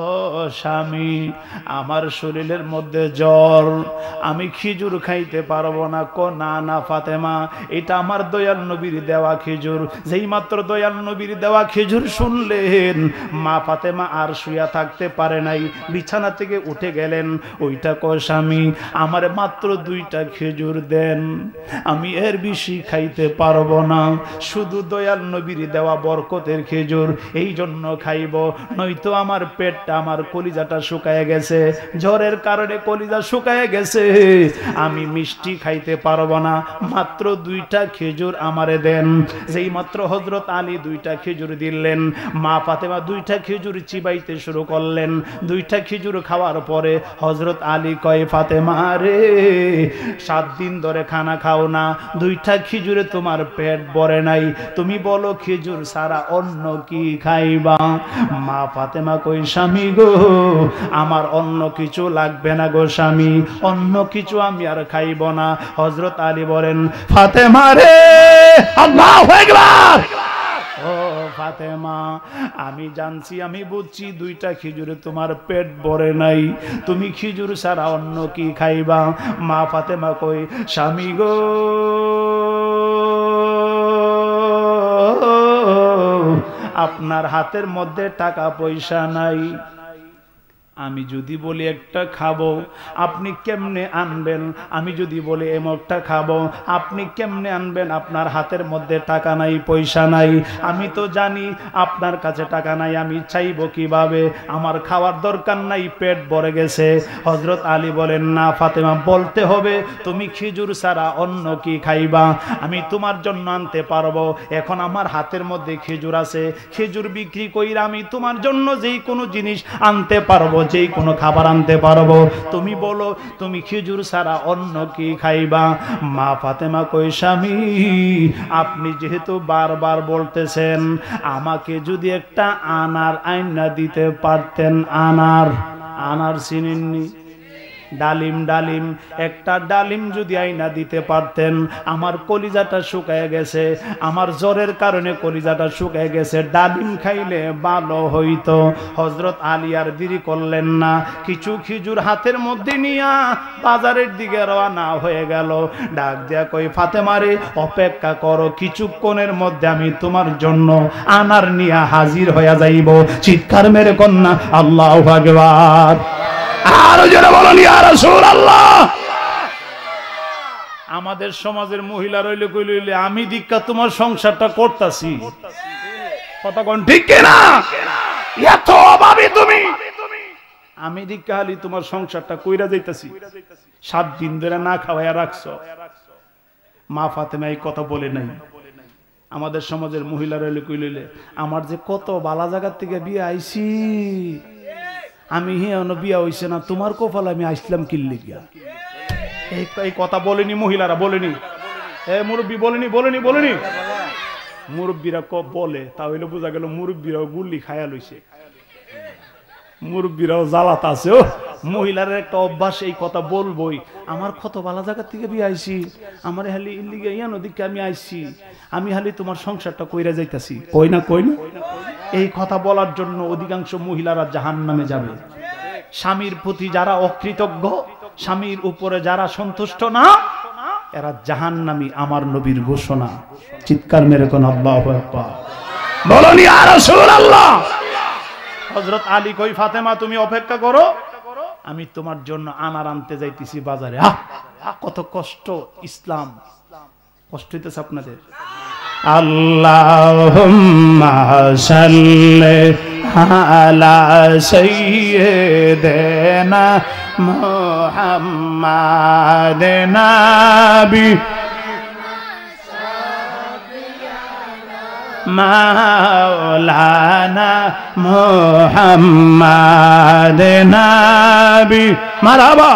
স্বামী আমার শরীরের মধ্যে জ্বর, আমি খেজুর খাইতে পারবো না। কো না না ফাতেমা, এটা আমার দয়াল নবীর দেওয়া খেজুর। যেই মাত্র দয়াল নবীর দেওয়া খেজুর শুনলেন, মা ফাতেমা আর শুয়া থাকতে পারে নাই, বিছানা থেকে উঠে গেলেন। ওইটা কো স্বামী, আমার মাত্র দুইটা খেজুর দেন, আমি এর বেশি খাইতে পারবো না, শুধু দয়াল নবীর দেওয়া বরকতের খেজুর, এই জন্য খাইব, নয়তো আমার পেটটা, আমার কলিজাটা শুকায় গেছে, জ্বরের কারণে কলিজা শুকায় গেছে, আমি মিষ্টি খাইতে পারবো না, মাত্র দুইটা খেজুর আমারে দেন। যেই মাত্র হযরত আলী দুইটা খেজুর দিলেন, মা ফাতেমা দুইটা খেজুর চিবাইতে শুরু করলেন। দুইটা খেজুর খাওয়ার পরে হযরত আলী কয়, ফাতেমা রে, সাত দিন ধরে খানা খাও না, দুইটা খেজুরে তোমার পেট ভরে নাই, তুমি বলো খেজুর ছাড়া অন্য কি খাইবা? মা ফাতেমা কই, স্বামী গো, আমার অন্য কিছু লাগবে না গো স্বামী, অন্য কিছু আমি আর খাইব না। হযরত আলী বলেন, ফাতেমা রে, আল্লাহু আকবার, ও ফাতেমা, আমি জানছি, আমি বুঝছি দুইটা খেজুরে তোমার পেট ভরে নাই, তুমি খেজুর ছাড়া অন্য কি খাইবা? মা ফাতেমা কই, স্বামী গো, আপনার হাতের মধ্যে টাকা পয়সা নাই, আমি যদি বলি একটা খাবো, আপনি কেমনে আনবেন? আমি যদি বলি এমকটা খাবো, আপনি কেমনে আনবেন? আপনার হাতের মধ্যে টাকা নাই, পয়সা নাই, আমি তো জানি আপনার কাছে টাকা নাই, আমি চাইবো কিভাবে? আমার খাওয়ার দরকার নাই, পেট ভরে গেছে। হযরত আলী বলেন, না ফাতেমা, বলতে হবে, তুমি খেজুর ছাড়া অন্য কি খাইবা? আমি তোমার জন্য আনতে পারবো, এখন আমার হাতের মধ্যে খেজুর আছে, খেজুর বিক্রি কইরা আমি তোমার জন্য যেই কোনো জিনিস আনতে পারবো, যেই কোনো খাবার আনতে পারবো, তুমি বলো তুমি খেজুর ছাড়া অন্য কি খাইবা? মা ফাতেমা কই, স্বামী, আপনি যেহেতু বারবার বলতেছেন, আমাকে যদি একটা আনার আইনা দিতে পারতেন, আনার, আনার চিনেননি? ডালিম, ডালিম, একটা ডালিম যদি আইনা দিতে পারতেন, আমার কলিজাটা শুকায় গেছে, আমার জ্বরের কারণে কলিজাটা শুকায় গেছে, ডালিম খাইলে ভালো হইতো। হযরত আলী আর দেরি করলেন না, কিছু খেজুর হাতের মধ্যে নিয়া বাজারের দিকে রওনা হয়ে গেল। ডাক দিয়া কই, ফাতেমারে, অপেক্ষা করো, কিছুক্ষণের মধ্যে আমি তোমার জন্য আনার নিয়া হাজির হইয়া যাইব। চিৎকার মেরে কন্যা আল্লাহু আকবার, আরো জোরে বলুন ইয়া রাসূলুল্লাহ। আমাদের সমাজের মহিলা রইলে কইলে, আমি দীক্ষা তোমার সংসারটা করতাছি, কথা কোন ঠিক কিনা? এত অভাবী তুমি, আমি দীক্ষা হালি তোমার সংসারটা কইরা যাইতাছি, সাত দিন ধরে না খাওয়াইয়া রাখছো। মা ফাতেমা এই কথা বলে নাই। আমাদের সমাজের মহিলা রইলে কইলে, আমার যে কত বালা জায়গার থেকে বিয়ে আইছি, আমি হিয়া বিয়া হইছে না, তোমার কপাল আমি আসলাম কিল্লি গিয়া। এই কথা বলেনি মহিলারা, বলেনি, এ মুরব্বী বলেনি, বলেনি, বলেনি। মুরব্বীরা ক বলে, তাহলে বোঝা গেল মুরব্বীরাও গুল্লি খায়া লইছে, মুরব্বীরাও জ্বালাত আছে। ও মহিলার একটা অভ্যাস, এই কথা বলবই, আমার কত বালা জায়গার থেকে বিয়ে আইছি, আমার হালি ইল্লিগে ইয়ানো দিকে আমি আইছি, আমি হালি তোমার সংসারটা কইরা যাইতাছি, কই না, কই না। এই কথা বলার জন্য অধিকাংশ মহিলারা জাহান্নামে যাবে। স্বামীর প্রতি যারা অকৃতজ্ঞ, স্বামীর উপরে যারা সন্তুষ্ট না, এরা জাহান্নামী, আমার নবীর ঘোষণা। চিৎকার মেরে কোন আল্লাহু আকবার বলুন ইয়া রাসূলুল্লাহ। হযরত আলী কই, ফাতেমা তুমি অপেক্ষা করো, আমি তোমার জন্য আনার আনতে যাইতেছি বাজারে। আহ কত কষ্ট, ইসলাম কষ্ট হইতেছে আপনাদের। আল্লাহুম্মা সাল্লি আলা সাইয়্যিদিনা মুহাম্মাদিন নাবি মাওলানা মুহাম্মাদিন নাবি, মারহাবা।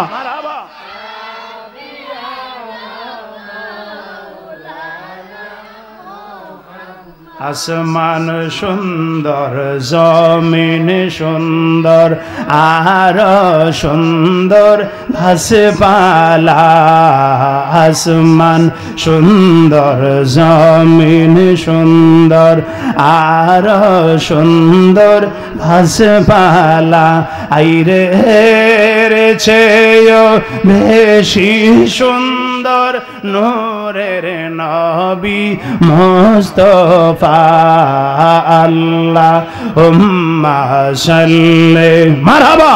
আসমান সুন্দর জমিন সুন্দর আর সুন্দর ঘাসপালা আসমান সুন্দর জমিন সুন্দর আর সুন্দর ঘাসপালা আইরে রে চেয়েও বেশি সুন্দর নূরের নবী মুস্তাফা আল্লাহুম্মা সাল্লি মারহাবা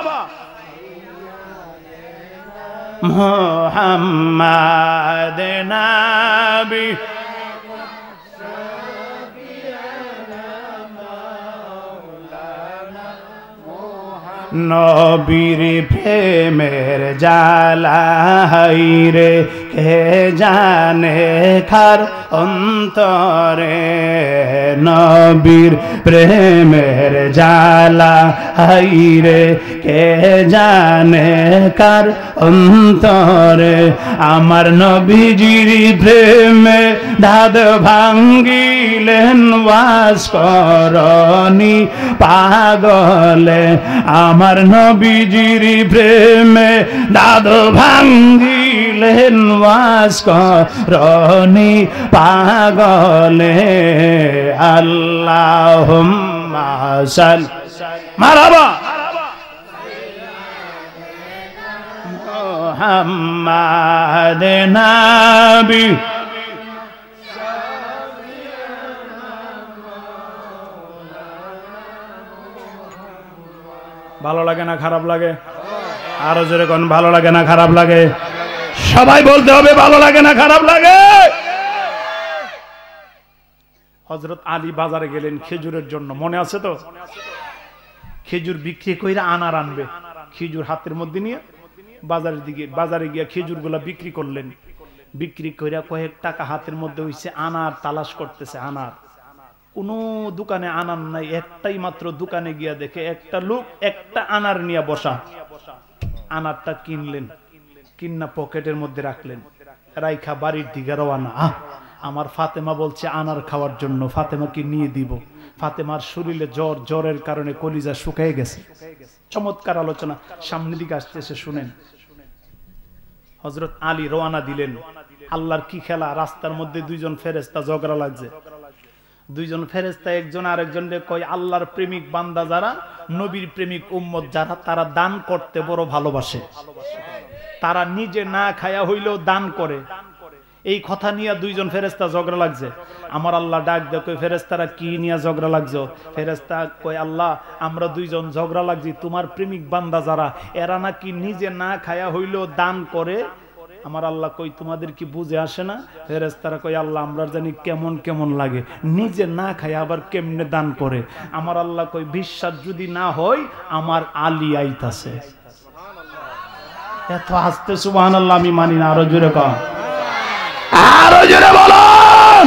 মুহাম্মাদ নবী নবীর প্রেমের জালা হাইরে কে জানে খার অন্তরে নবীর প্রেমের জালা হাইরে কে জানে কার অন্তরে আমার নবীজির প্রেমে ধাদ ভাঙ্গিলেন ভাস্করণী পাগলে আমার নবীজির প্রেমে দাদ ভাঙ্গিলেন ভাস্করণী পাগলে আল্লাহুম্মা সাল্লি মারহাবা মুহাম্মাদ নবী ভালো লাগে না খারাপ লাগে? আরো জোরে কোন ভালো লাগে না খারাপ লাগে? সবাই বলতে হবে ভালো লাগে না খারাপ লাগে? হযরত আলী বাজারে গেলেন খেজুরের জন্য, মনে আছে তো? খেজুর বিক্রি কইরা আনার আনবে, খেজুর হাতের মধ্যে নিয়ে বাজারের দিকে বাজারে গিয়া খেজুরগুলা বিক্রি করলেন। বিক্রি কইরা কয়েক টাকা হাতের মধ্যে হইছে, আনার তালাশ করতেছে। আনার কোনো দোকানে আনার নাই, একটাই মাত্র দোকানে গিয়া দেখে একটা লোক একটা আনার নিয়ে বসা। আনারটা কিনলেন, কিন্না পকেটের মধ্যে রাখলেন, রাইখা বাড়ির দিকে রওনা। আমার ফাতেমা বলছে আনার খাওয়ার জন্য, ফাতেমাকে নিয়ে দিব। ফাতেমার শরীরে জ্বর, জ্বরের কারণে কলিজা শুকিয়ে গেছে। চমৎকার আলোচনা সামনের দিকে আসতেছে, শুনেন। হযরত আলী রওনা দিলেন। আল্লাহর কি খেলা, রাস্তার মধ্যে দুইজন ফেরেশতা ঝগড়া লাগছে। দুইজন ফেরেশতা একজন আরেকজনকে কয়, আল্লাহর প্রেমিক বান্দা যারা, নবীর প্রেমিক উম্মত যারা, তারা দান করতে বড় ভালোবাসে, তারা নিজে না খায়া হইলেও দান করে। এই কথা নিয়ে দুইজন ফেরেশতা ঝগড়া লাগছে। আমার আল্লাহ ডাক দেয়, কই ফেরেশতারা কি নিয়ে ঝগড়া লাগছো? ফেরেশতা কয়, আল্লাহ আমরা দুইজন ঝগড়া লাগছি, তোমার প্রেমিক বান্দা যারা, এরা নাকি নিজে না খায়া হইলেও দান করে। আমার আল্লাহ কই, তোমাদের কি বুঝে আসে না? ফেরেশতারা কই, আল্লাহ আমরা জানি কেমন কেমন লাগে, নিজে না খায় আবার কেমনে দান করে। আমার আল্লাহ কই, বিশ্বাস যদি না হয় আমার আলী আইতাছে। এত আস্তে সুবহানাল্লাহ আমি মানি না, আরো জোরে কও, আরো জোরে বলুন।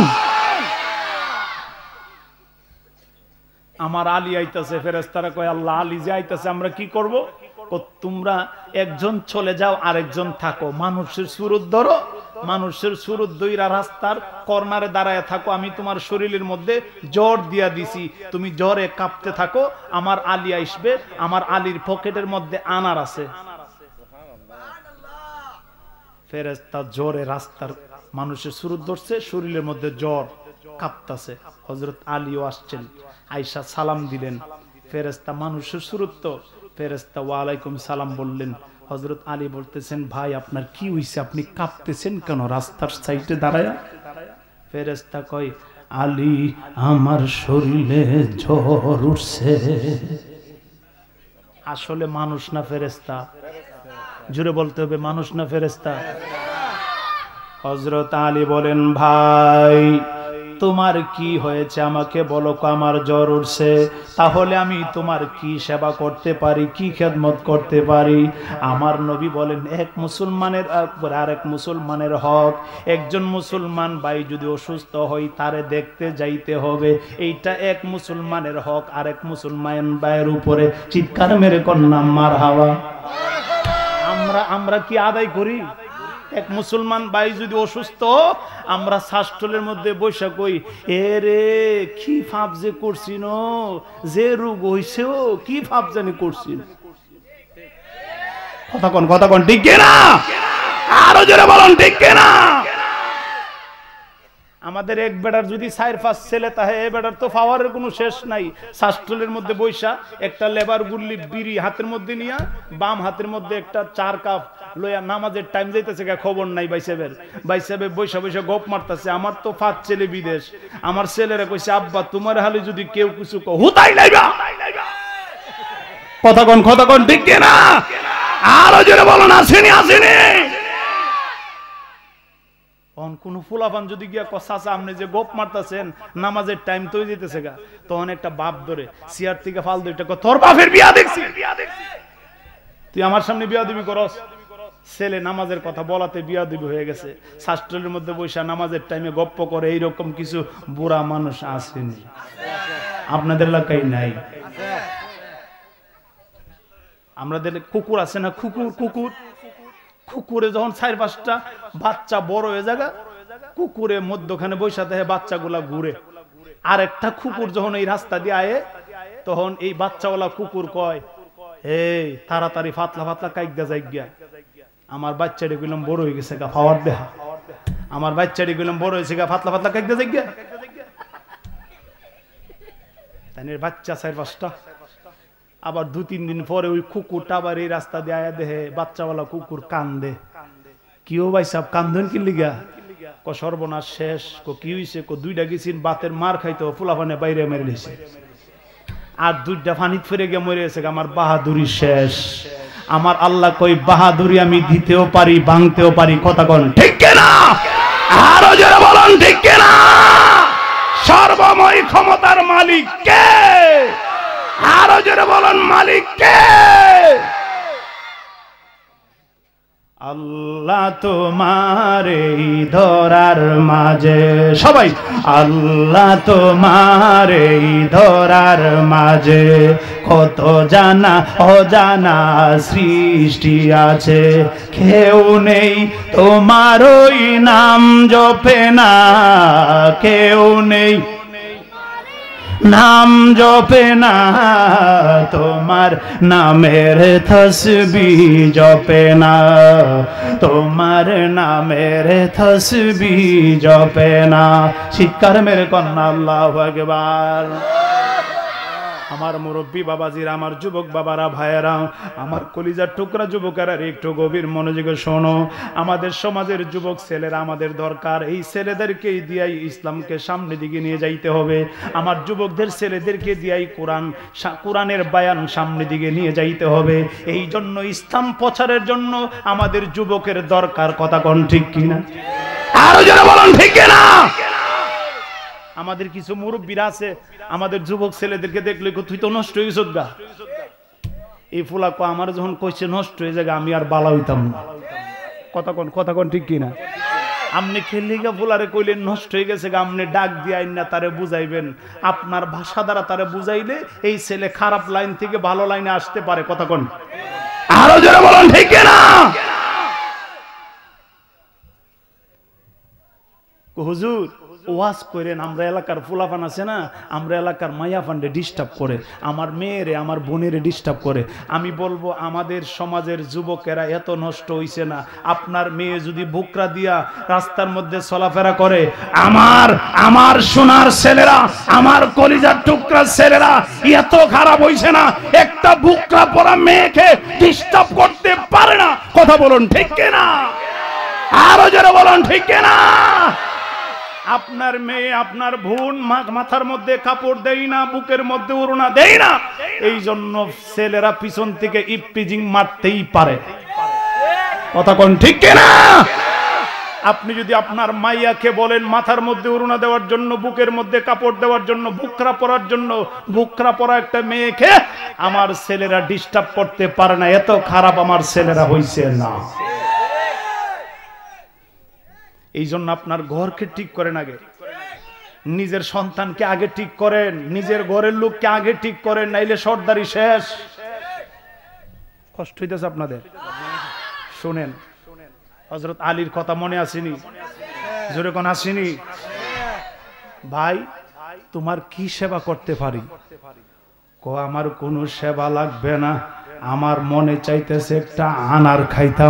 আমার আলী আইতাছে। ফেরেশতারা কয়, আল্লাহ আলী যে আইতাছে আমরা কি করব? তোমরা একজন চলে যাও, আরেকজন থাকো, মানুষের সুরত ধরো, মানুষের সুরত দইরা রাস্তার কর্নারে দাঁড়ায় থাকো, আমি তোমার শরীরের মধ্যে জ্বর দিয়া দিছি, তুমি জ্বরে কাঁপতে থাকো, আমার আলী আসবে, আমার আলীর পকেটের মধ্যে আনার আছে। ফেরেশতা জ্বরে রাস্তার মানুষের সুরত ধরছে, শরীরের মধ্যে জ্বর, কাঁপতাছে। হযরত আলীও আসছেন, আয়েশা সালাম দিলেন। ফেরেশতা মানুষের সুরত তো, ফেরেশতা ওয়ালাইকুম সালাম বললেন। হযরত আলী বলতেছেন, ভাই আপনার কি হইছে, আপনি কাঁপতেছেন কেন রাস্তার সাইডে দাঁড়ায়া? ফেরেশতা কয়, আলী আমার শরীরে জ্বর উঠছে। আসলে মানুষ না ফেরেশতা? জোরে বলতে হবে, মানুষ না ফেরেশতা? হযরত আলী বলেন, ভাই তোমার কি হয়েছে আমাকে বলো, আমার জ্বর উঠছে, তাহলে আমি তোমার কি সেবা করতে পারি, কি খেদমত করতে পারি? আমার নবী বলেন, এক মুসলমানের আর এক মুসলমানের হক, একজন মুসলমান ভাই যদি অসুস্থ হয় তারে দেখতে যাইতে হবে, এইটা এক মুসলমানের হক। আরেক মুসলমান ভাইয়ের উপরে চিৎকার মেরে কন্যা মারহাবা। আমরা আমরা কি আদায় করি? এক মুসলমান ভাই যদি অসুস্থ, আমরা শাস্ত্রের মধ্যে বৈশা কই, এ রে কি ফাপ যে করছিন, যে রোগ হইছে ও কি ফাপ জানি করছিন। কথা কোন কথা কোন ঠিক না? আরো জোরে বলুন ঠিক না? আমাদের এক বেটার যদি চার পাঁচ ছেলে তাহে এ বেটার তো পাওয়ারের কোনো শেষ নাই। শাস্ত্রের মধ্যে বৈশা একটা লেবার গুল্লি বিড়ি হাতের মধ্যে নিয়া, বাম হাতের মধ্যে একটা চার কাপ লইয়া নামাজের টাইম যাইতেছে, খবর নাই ভাই সাহেবের। ভাই সাহেব বৈশা বৈশা গপ মারতেছে, আমার তো পাঁচ ছেলে বিদেশ। আমার ছেলেরা কইছে, আব্বা তোমার হালে যদি কেউ কিছু কো হুতাই লাইবা। কথা কোন কথা কোন ঠিক না? আরো জোরে বলুন আসেনি আসেনি? কোন ফুলাফান যদি গিয়া কষাচা আপনি যে গোপ মারতেছেন নামাজের টাইম তো যেতেছে গা, তখন একটা বাপ ধরে সিয়ার থেকে ফাল দুইটা তোর বাপের বিয়া দেখছি, তুই আমার সামনে বিয়া দিবি করস। ছেলে নামাজের কথা বলাতে বিয়া দিবি হয়ে গেছে। শাস্ত্রের মধ্যে বৈশা নামাজের টাইমে গপ্প করে, এইরকম কিছু বুড়া মানুষ আসেনি? আপনাদের এলাকায় নাই? আমাদের কুকুর আছে না, কুকুর কুকুর কুকুরে যখন চার পাঁচটা বাচ্চা বড় হয়ে যাগা, কুকুরে মধ্যখানে বৈশা দেখে বাচ্চাগুলা ঘুরে। আর একটা কুকুর যখন এই রাস্তা দিয়ে আয়ে, তখন এই বাচ্চাওয়ালা কুকুর কয়, এই তাড়াতাড়ি ফাতলা ফাতলা কাইগা যাইগা, আমার বাচ্চাটি গেলাম বড় হয়ে গেছে গা, পাওয়ার দেহা, আমার বাচ্চাটি গেলাম বড় হয়েছে গা, ফাতলা ফাতলা কাইগা যাইগা। তাই বাচ্চা চার পাঁচটা। আবার দু তিন দিন পরে ওই কুকুরটা আবার এই রাস্তা দিয়ে আয়া দেহে বাচ্চাওয়ালা কুকুর কান্দে। কিও ভাই সাহেব কান্দন কি লিগা? ক সর্বনাশ শেষ। কো কি হইছে? কো দুইটা গেছিন বাতের মার খাইতো, ফুলাফানে বাইরে মেরে দিয়েছে, আর দুইটা ফানিত ফিরে গিয়ে মরে গেছে। আমার বাহাদুরি শেষ। আমার আল্লাহ কই বাহাদুরি আমি দিতেও পারি, ভাঙতেও পারি। কথা কোন ঠিক না? আরো যারা বলেন ঠিক না? সর্বময় ক্ষমতার মালিক কে? আরো জোরে বলেন মালিক কে? আল্লাহ তোমার এই ধরার মাঝে, সবাই আল্লাহ তোমার এই ধরার মাঝে কত জানা অজানা সৃষ্টি আছে। কেউ নেই তোমার ওই নাম জপে না, কেউ নেই নাম জপে না, তোমার নামের তসবিহ জপে না, তোমার নামের তসবিহ জপে না। চিৎকার মেরে কন্যা আল্লাহু আকবার। আমার মুরব্বী বাবাজিরা, আমার যুবক বাবারা, ভাইয়েরা, আমার কলিজার টুকরা যুবকেরা, একটু গভীর মনোযোগে শোনো। আমাদের সমাজের যুবক ছেলেরা আমাদের দরকার, এই ছেলেদেরকে দিয়াই ইসলামকে সামনে দিকে নিয়ে যাইতে হবে। আমার যুবকদের ছেলেদেরকে দিয়াই কোরআন কোরআনের বায়ান সামনে দিকে নিয়ে যাইতে হবে। এই জন্য ইসলাম প্রচারের জন্য আমাদের যুবকের দরকার। কথা কোন ঠিক কিনা? আরো যারা বলেন ঠিক কিনা? আমাদের কিছু মুরব্বীরা আছে, আমাদের যুবক ছেলেদেরকে দেখলে তুই তো নষ্ট হয়ে গেছ গা। এই ফুলা কো আমার যখন কইছে নষ্ট হয়ে যায়, আমি আর বালা হইতাম না। কথা কোন কথা কোন ঠিক কিনা? আপনি খেললি গা ফুলারে কইলেন নষ্ট হয়ে গেছে গা, আপনি ডাক দিয়ে আইন না তারে বুঝাইবেন। আপনার ভাষা দ্বারা তারে বুঝাইলে এই ছেলে খারাপ লাইন থেকে ভালো লাইনে আসতে পারে। কথা কোন আরো যারা বলেন ঠিক কিনা? হুজুর ওয়াজ করেন, আমরা এলাকার ফুলাফান আছে না, আমরা এলাকার মাইয়া ফান্ডে ডিস্টার্ব করে, আমার মেয়েরে আমার বোনেরে ডিস্টার্ব করে। আমি বলবো আমাদের সমাজের যুবকেরা এত নষ্ট হইছে না। আপনার মেয়ে যদি বুকরা দিয়া রাস্তার মধ্যে চলাফেরা করে, আমার আমার সোনার ছেলেরা, আমার কলিজার টুকরা ছেলেরা এত খারাপ হইছে না, একটা বুকরা পরা মেয়েকে ডিস্টার্ব করতে পারে না। কথা বলুন ঠিক কিনা? আরো যারা বলুন ঠিক কিনা? আপনার মেয়ে আপনার বোন মাথার মধ্যে কাপড় দেই না, বুকের মধ্যে ওড়না দেই না, এই জন্য ছেলেরা পিছন থেকে ইপটিজিং মারতেই পারে। কথা কোন ঠিক কিনা? আপনি যদি আপনার মাইয়াকে বলেন মাথার মধ্যে ওড়না দেওয়ার জন্য, বুকের মধ্যে কাপড় দেওয়ার জন্য, বুকরা পরার জন্য, বুকরা পরা একটা মেয়েকে আমার ছেলেরা ডিস্টার্ব করতে পারে না, এত খারাপ আমার ছেলেরা হইছে না। এই জন্য আপনার ঘরকে ঠিক করেন আগে, নিজের সন্তানকে আগে ঠিক করেন, নিজের ঘরের লোককে আগে ঠিক করেন, নাইলে সর্দারি শেষ। কষ্ট হইতেছে আপনাদের? শুনেন, হযরত আলীর কথা মনে আসেনি? জোরে কোন আসেনি? ভাই তোমার কি সেবা করতে পারি? কো আমার কোনো সেবা লাগবে না, আমার মনে চাইতেছে একটা আনার খাইতাম।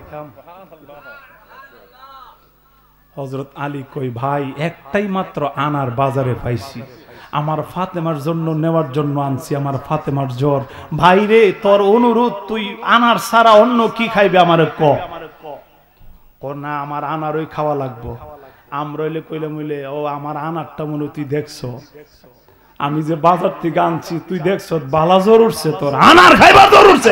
হযরত আলী কই ভাই একটাই মাত্র আনার বাজারে পাইছি, আমার ফাতেমার জন্য নেওয়ার জন্য আনছি, আমার ফাতেমার জ্বর। ভাই রে তোর অনুরোধ, তুই আনার ছাড়া অন্য কি খাইবে আমার ক? ও না আমার আনারই খাওয়া লাগবো। আমরা হইলে কইলে মইলে ও আমার আনারটা মনে তুই দেখছো, আমি যে বাজার থেকে আনছি তুই দেখছো বালা জ্বর উঠছে, তোর আনার খাইবা জ্বর উঠছে।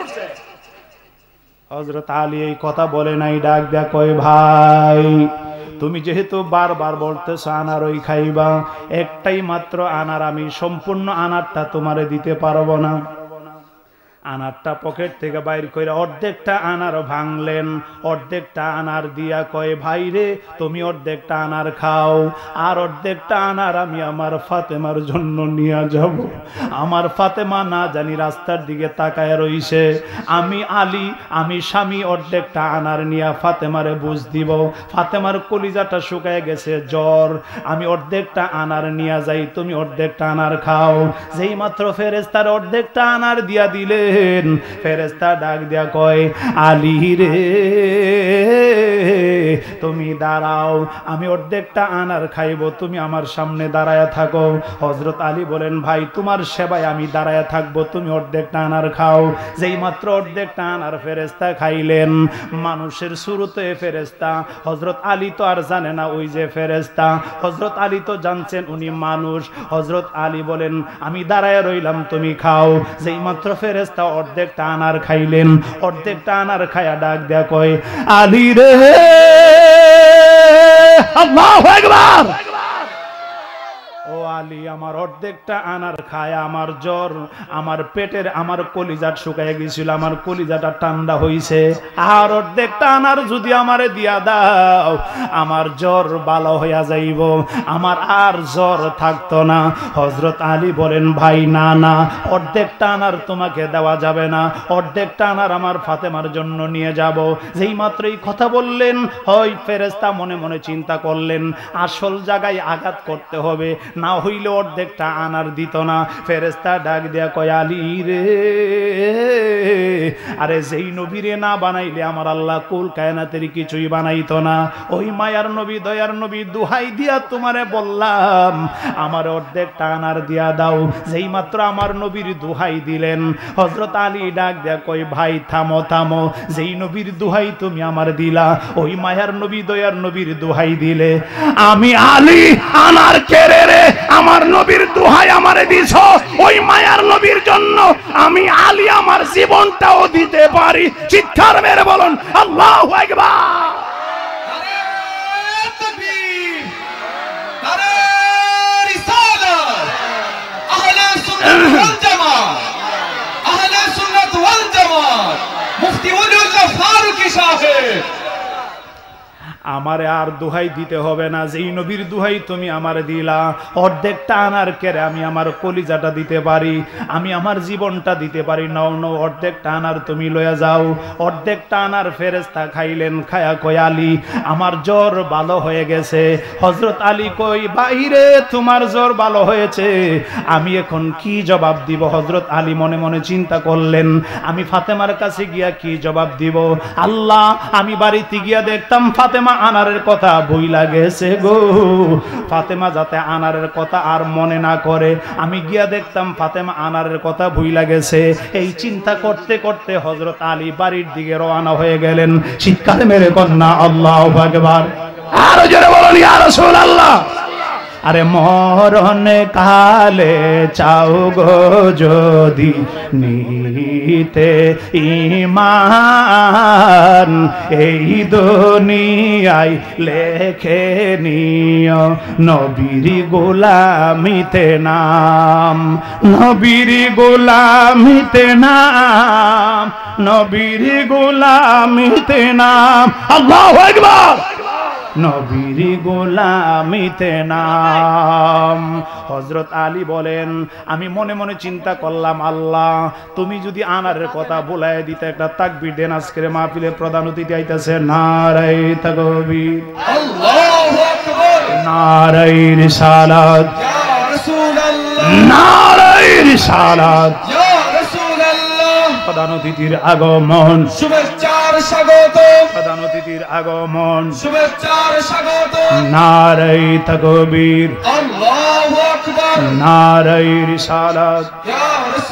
হযরত আলী এই কথা বলে নাই, ডাক দেয়া কয় ভাই তুমি যেহেতু বারবার বলতেছো আনার ওই খাইবা, একটাই মাত্র আনার, আমি সম্পূর্ণ আনারটা তোমারে দিতে পারবো না। আনারটা পকেট থেকে বাইর করে অর্ধেকটা আনার ভাঙলেন, অর্ধেকটা আনার দিয়া কয় ভাই রে তুমি অর্ধেকটা আনার খাও, আর অর্ধেকটা আনার আমি আমার ফাতেমার জন্য নিয়ে যাব। আমার ফাতেমা না জানি রাস্তার দিকে তাকায় রইছে, আমি আলী আমি স্বামী অর্ধেকটা আনার নিয়ে ফাতেমারে বুঝ দিব। ফাতেমার কলিজাটা শুকায় গেছে জ্বর, আমি অর্ধেকটা আনার নিয়ে যাই, তুমি অর্ধেকটা আনার খাও। যেই মাত্র ফেরেশতার অর্ধেকটা আনার দিয়া দিলে ফেরেশতা ডাক দিয়া কয় আলী রে তুমি দাঁড়াও, আমি অর্ধেকটা আনার খাইব, তুমি আমার সামনে দাঁড়ায়া থাকো। হযরত আলী বলেন ভাই তোমার সেবায় আমি দাঁড়ায়া থাকবো, তুমি অর্ধেকটা আনার খাও। যেই মাত্র অর্ধেকটা আনার ফেরেশতা খাইলেন, মানুষের শুরুতে ফেরেশতা, হযরত আলী তো আর জানে না ওই যে ফেরেশতা, হযরত আলী তো জানছেন উনি মানুষ। হযরত আলী বলেন আমি দাঁড়ায়া রইলাম, তুমি খাও। যেই মাত্র ফেরেশতা অর্ধেকটা আনার খাইলেন, অর্ধেকটা আনার খায়া ডাক দেয়া কয় আলী রে আল্লাহু আকবার, ও আলী আমার অর্ধেকটা আনার খায় আমার জ্বর, আমার পেটের আমার কলিজাটা শুকায় গেছিল, আমার কলিজাটা ঠান্ডা হইছে, আর অর্ধেকটা আনার যদি আমারে দিয়া দাও আমার জ্বর ভালো হইয়া যাইব, আমার আর জ্বর থাকতো না। হযরত আলী বলেন ভাই না না অর্ধেকটা আনার তোমাকে দেওয়া যাবে না, অর্ধেকটা আনার আমার ফাতেমার জন্য নিয়ে যাব। যেই মাত্র এই কথা বললেন হয় ফেরেশতা মনে মনে চিন্তা করলেন আসল জায়গায় আঘাত করতে হবে, না হইলে অর্ধেকটা আনার দিত না। ফেরেশতা ডাক দিয়া কয় আলী রে আরে যেই নবীরে না বানাইলে আমার আল্লাহ কুল কায়নাতের কিছুই বানাইতো না। ওই মায়ার নবী দয়ার নবী দুহাই দিয়া তোমারে বললাম আমার অর্ধেকটা আনার দিয়া দাও। যেই মাত্র আমার নবীর দুহাই দিলেন, হযরত আলী ডাক দিয়া কয় ভাই থামো থামো, যেই নবীর দুহাই তুমি আমার দিলা, ওই মায়ার নবী দয়ার নবীর দুহাই দিলে, আমি আলী আনার কেড়ে রে আমার নবীর দুহাই আমারে দিছো, ওই মায়ার নবীর জন্য আমি আলী আমার জীবনটাও দিতে পারি। চিৎকার মেরে বলুন আল্লাহু আকবার। নারে তাকবীর, নারে রিসালাত, আহলে সুন্নাত ওয়াল জামাত, আহলে সুন্নাত ওয়াল জামাত, মুফতি ওলিউল্লাহ ফারুকী সাহেব। আমারে আর দোহাই দিতে হবে না, যেই নবীর দোহাই তুমি আমারে দিলা, অর্ধেকটা আনার কেড়ে আমি আমার কলিজাটা দিতে পারি, আমি আমার জীবনটা দিতে পারি, নাও নাও অর্ধেকটা আনার তুমি লইয়া যাও। অর্ধেকটা আনার ফেরেশতা খাইলেন, খায়া কয় আলী আমার জ্বর ভালো হয়ে গেছে। হযরত আলী কই বাইরে তোমার জ্বর ভালো হয়েছে, আমি এখন কি জবাব দিব? হযরত আলী মনে মনে চিন্তা করলেন আমি ফাতেমার কাছে গিয়া কি জবাব দিব? আল্লাহ আমি বাড়িতে গিয়া দেখতাম ফাতেমা আনারের কথা ভুইলা গেছে গো, ফাতেমা যাতে আনারের কথা আর মনে না করে, আমি গিয়া দেখতাম ফাতেমা আনারের কথা ভুইলা গেছে। এই চিন্তা করতে করতে হযরত আলী বাড়ির দিকে রওনা হয়ে গেলেন। চিৎকার মেরে কন্যা আল্লাহু আকবার, আরো জোরে বলুন ইয়া রাসূলুল্লাহ। আরে মরণ কালে চাও গো যদি নিতে ঈমান, এই দুনিয়ায় লেখে নিও নবীর গোলামিতে নাম, নবীর গোলামিতে নাম, নবীর গোলামিতে নাম। আল্লাহু আকবার। নবীর গোলামিতে নাম। হযরত আলী বলেন আমি মনে মনে চিন্তা করলাম আল্লাহ তুমি যদি আনারের কথা বলায় দিতে একটা তাকবীর দেন আজকের মাহফিলে প্রধান অতিথি আইতাছে নারায়ে তাকবীর আল্লাহু আকবার নারায়ে রিসালাত ইয়া রাসূলুল্লাহ নারায়ে রিসালাত ইয়া রাসূলুল্লাহ প্রধান অতিথির আগমন শুভেচ্ছার স্বাগত প্রধান অতিথির আগমন শুভেচ্ছার স্বাগত নারায়ে তাকবীর আল্লাহু আকবার নারায়ে রিসালাত ইয়া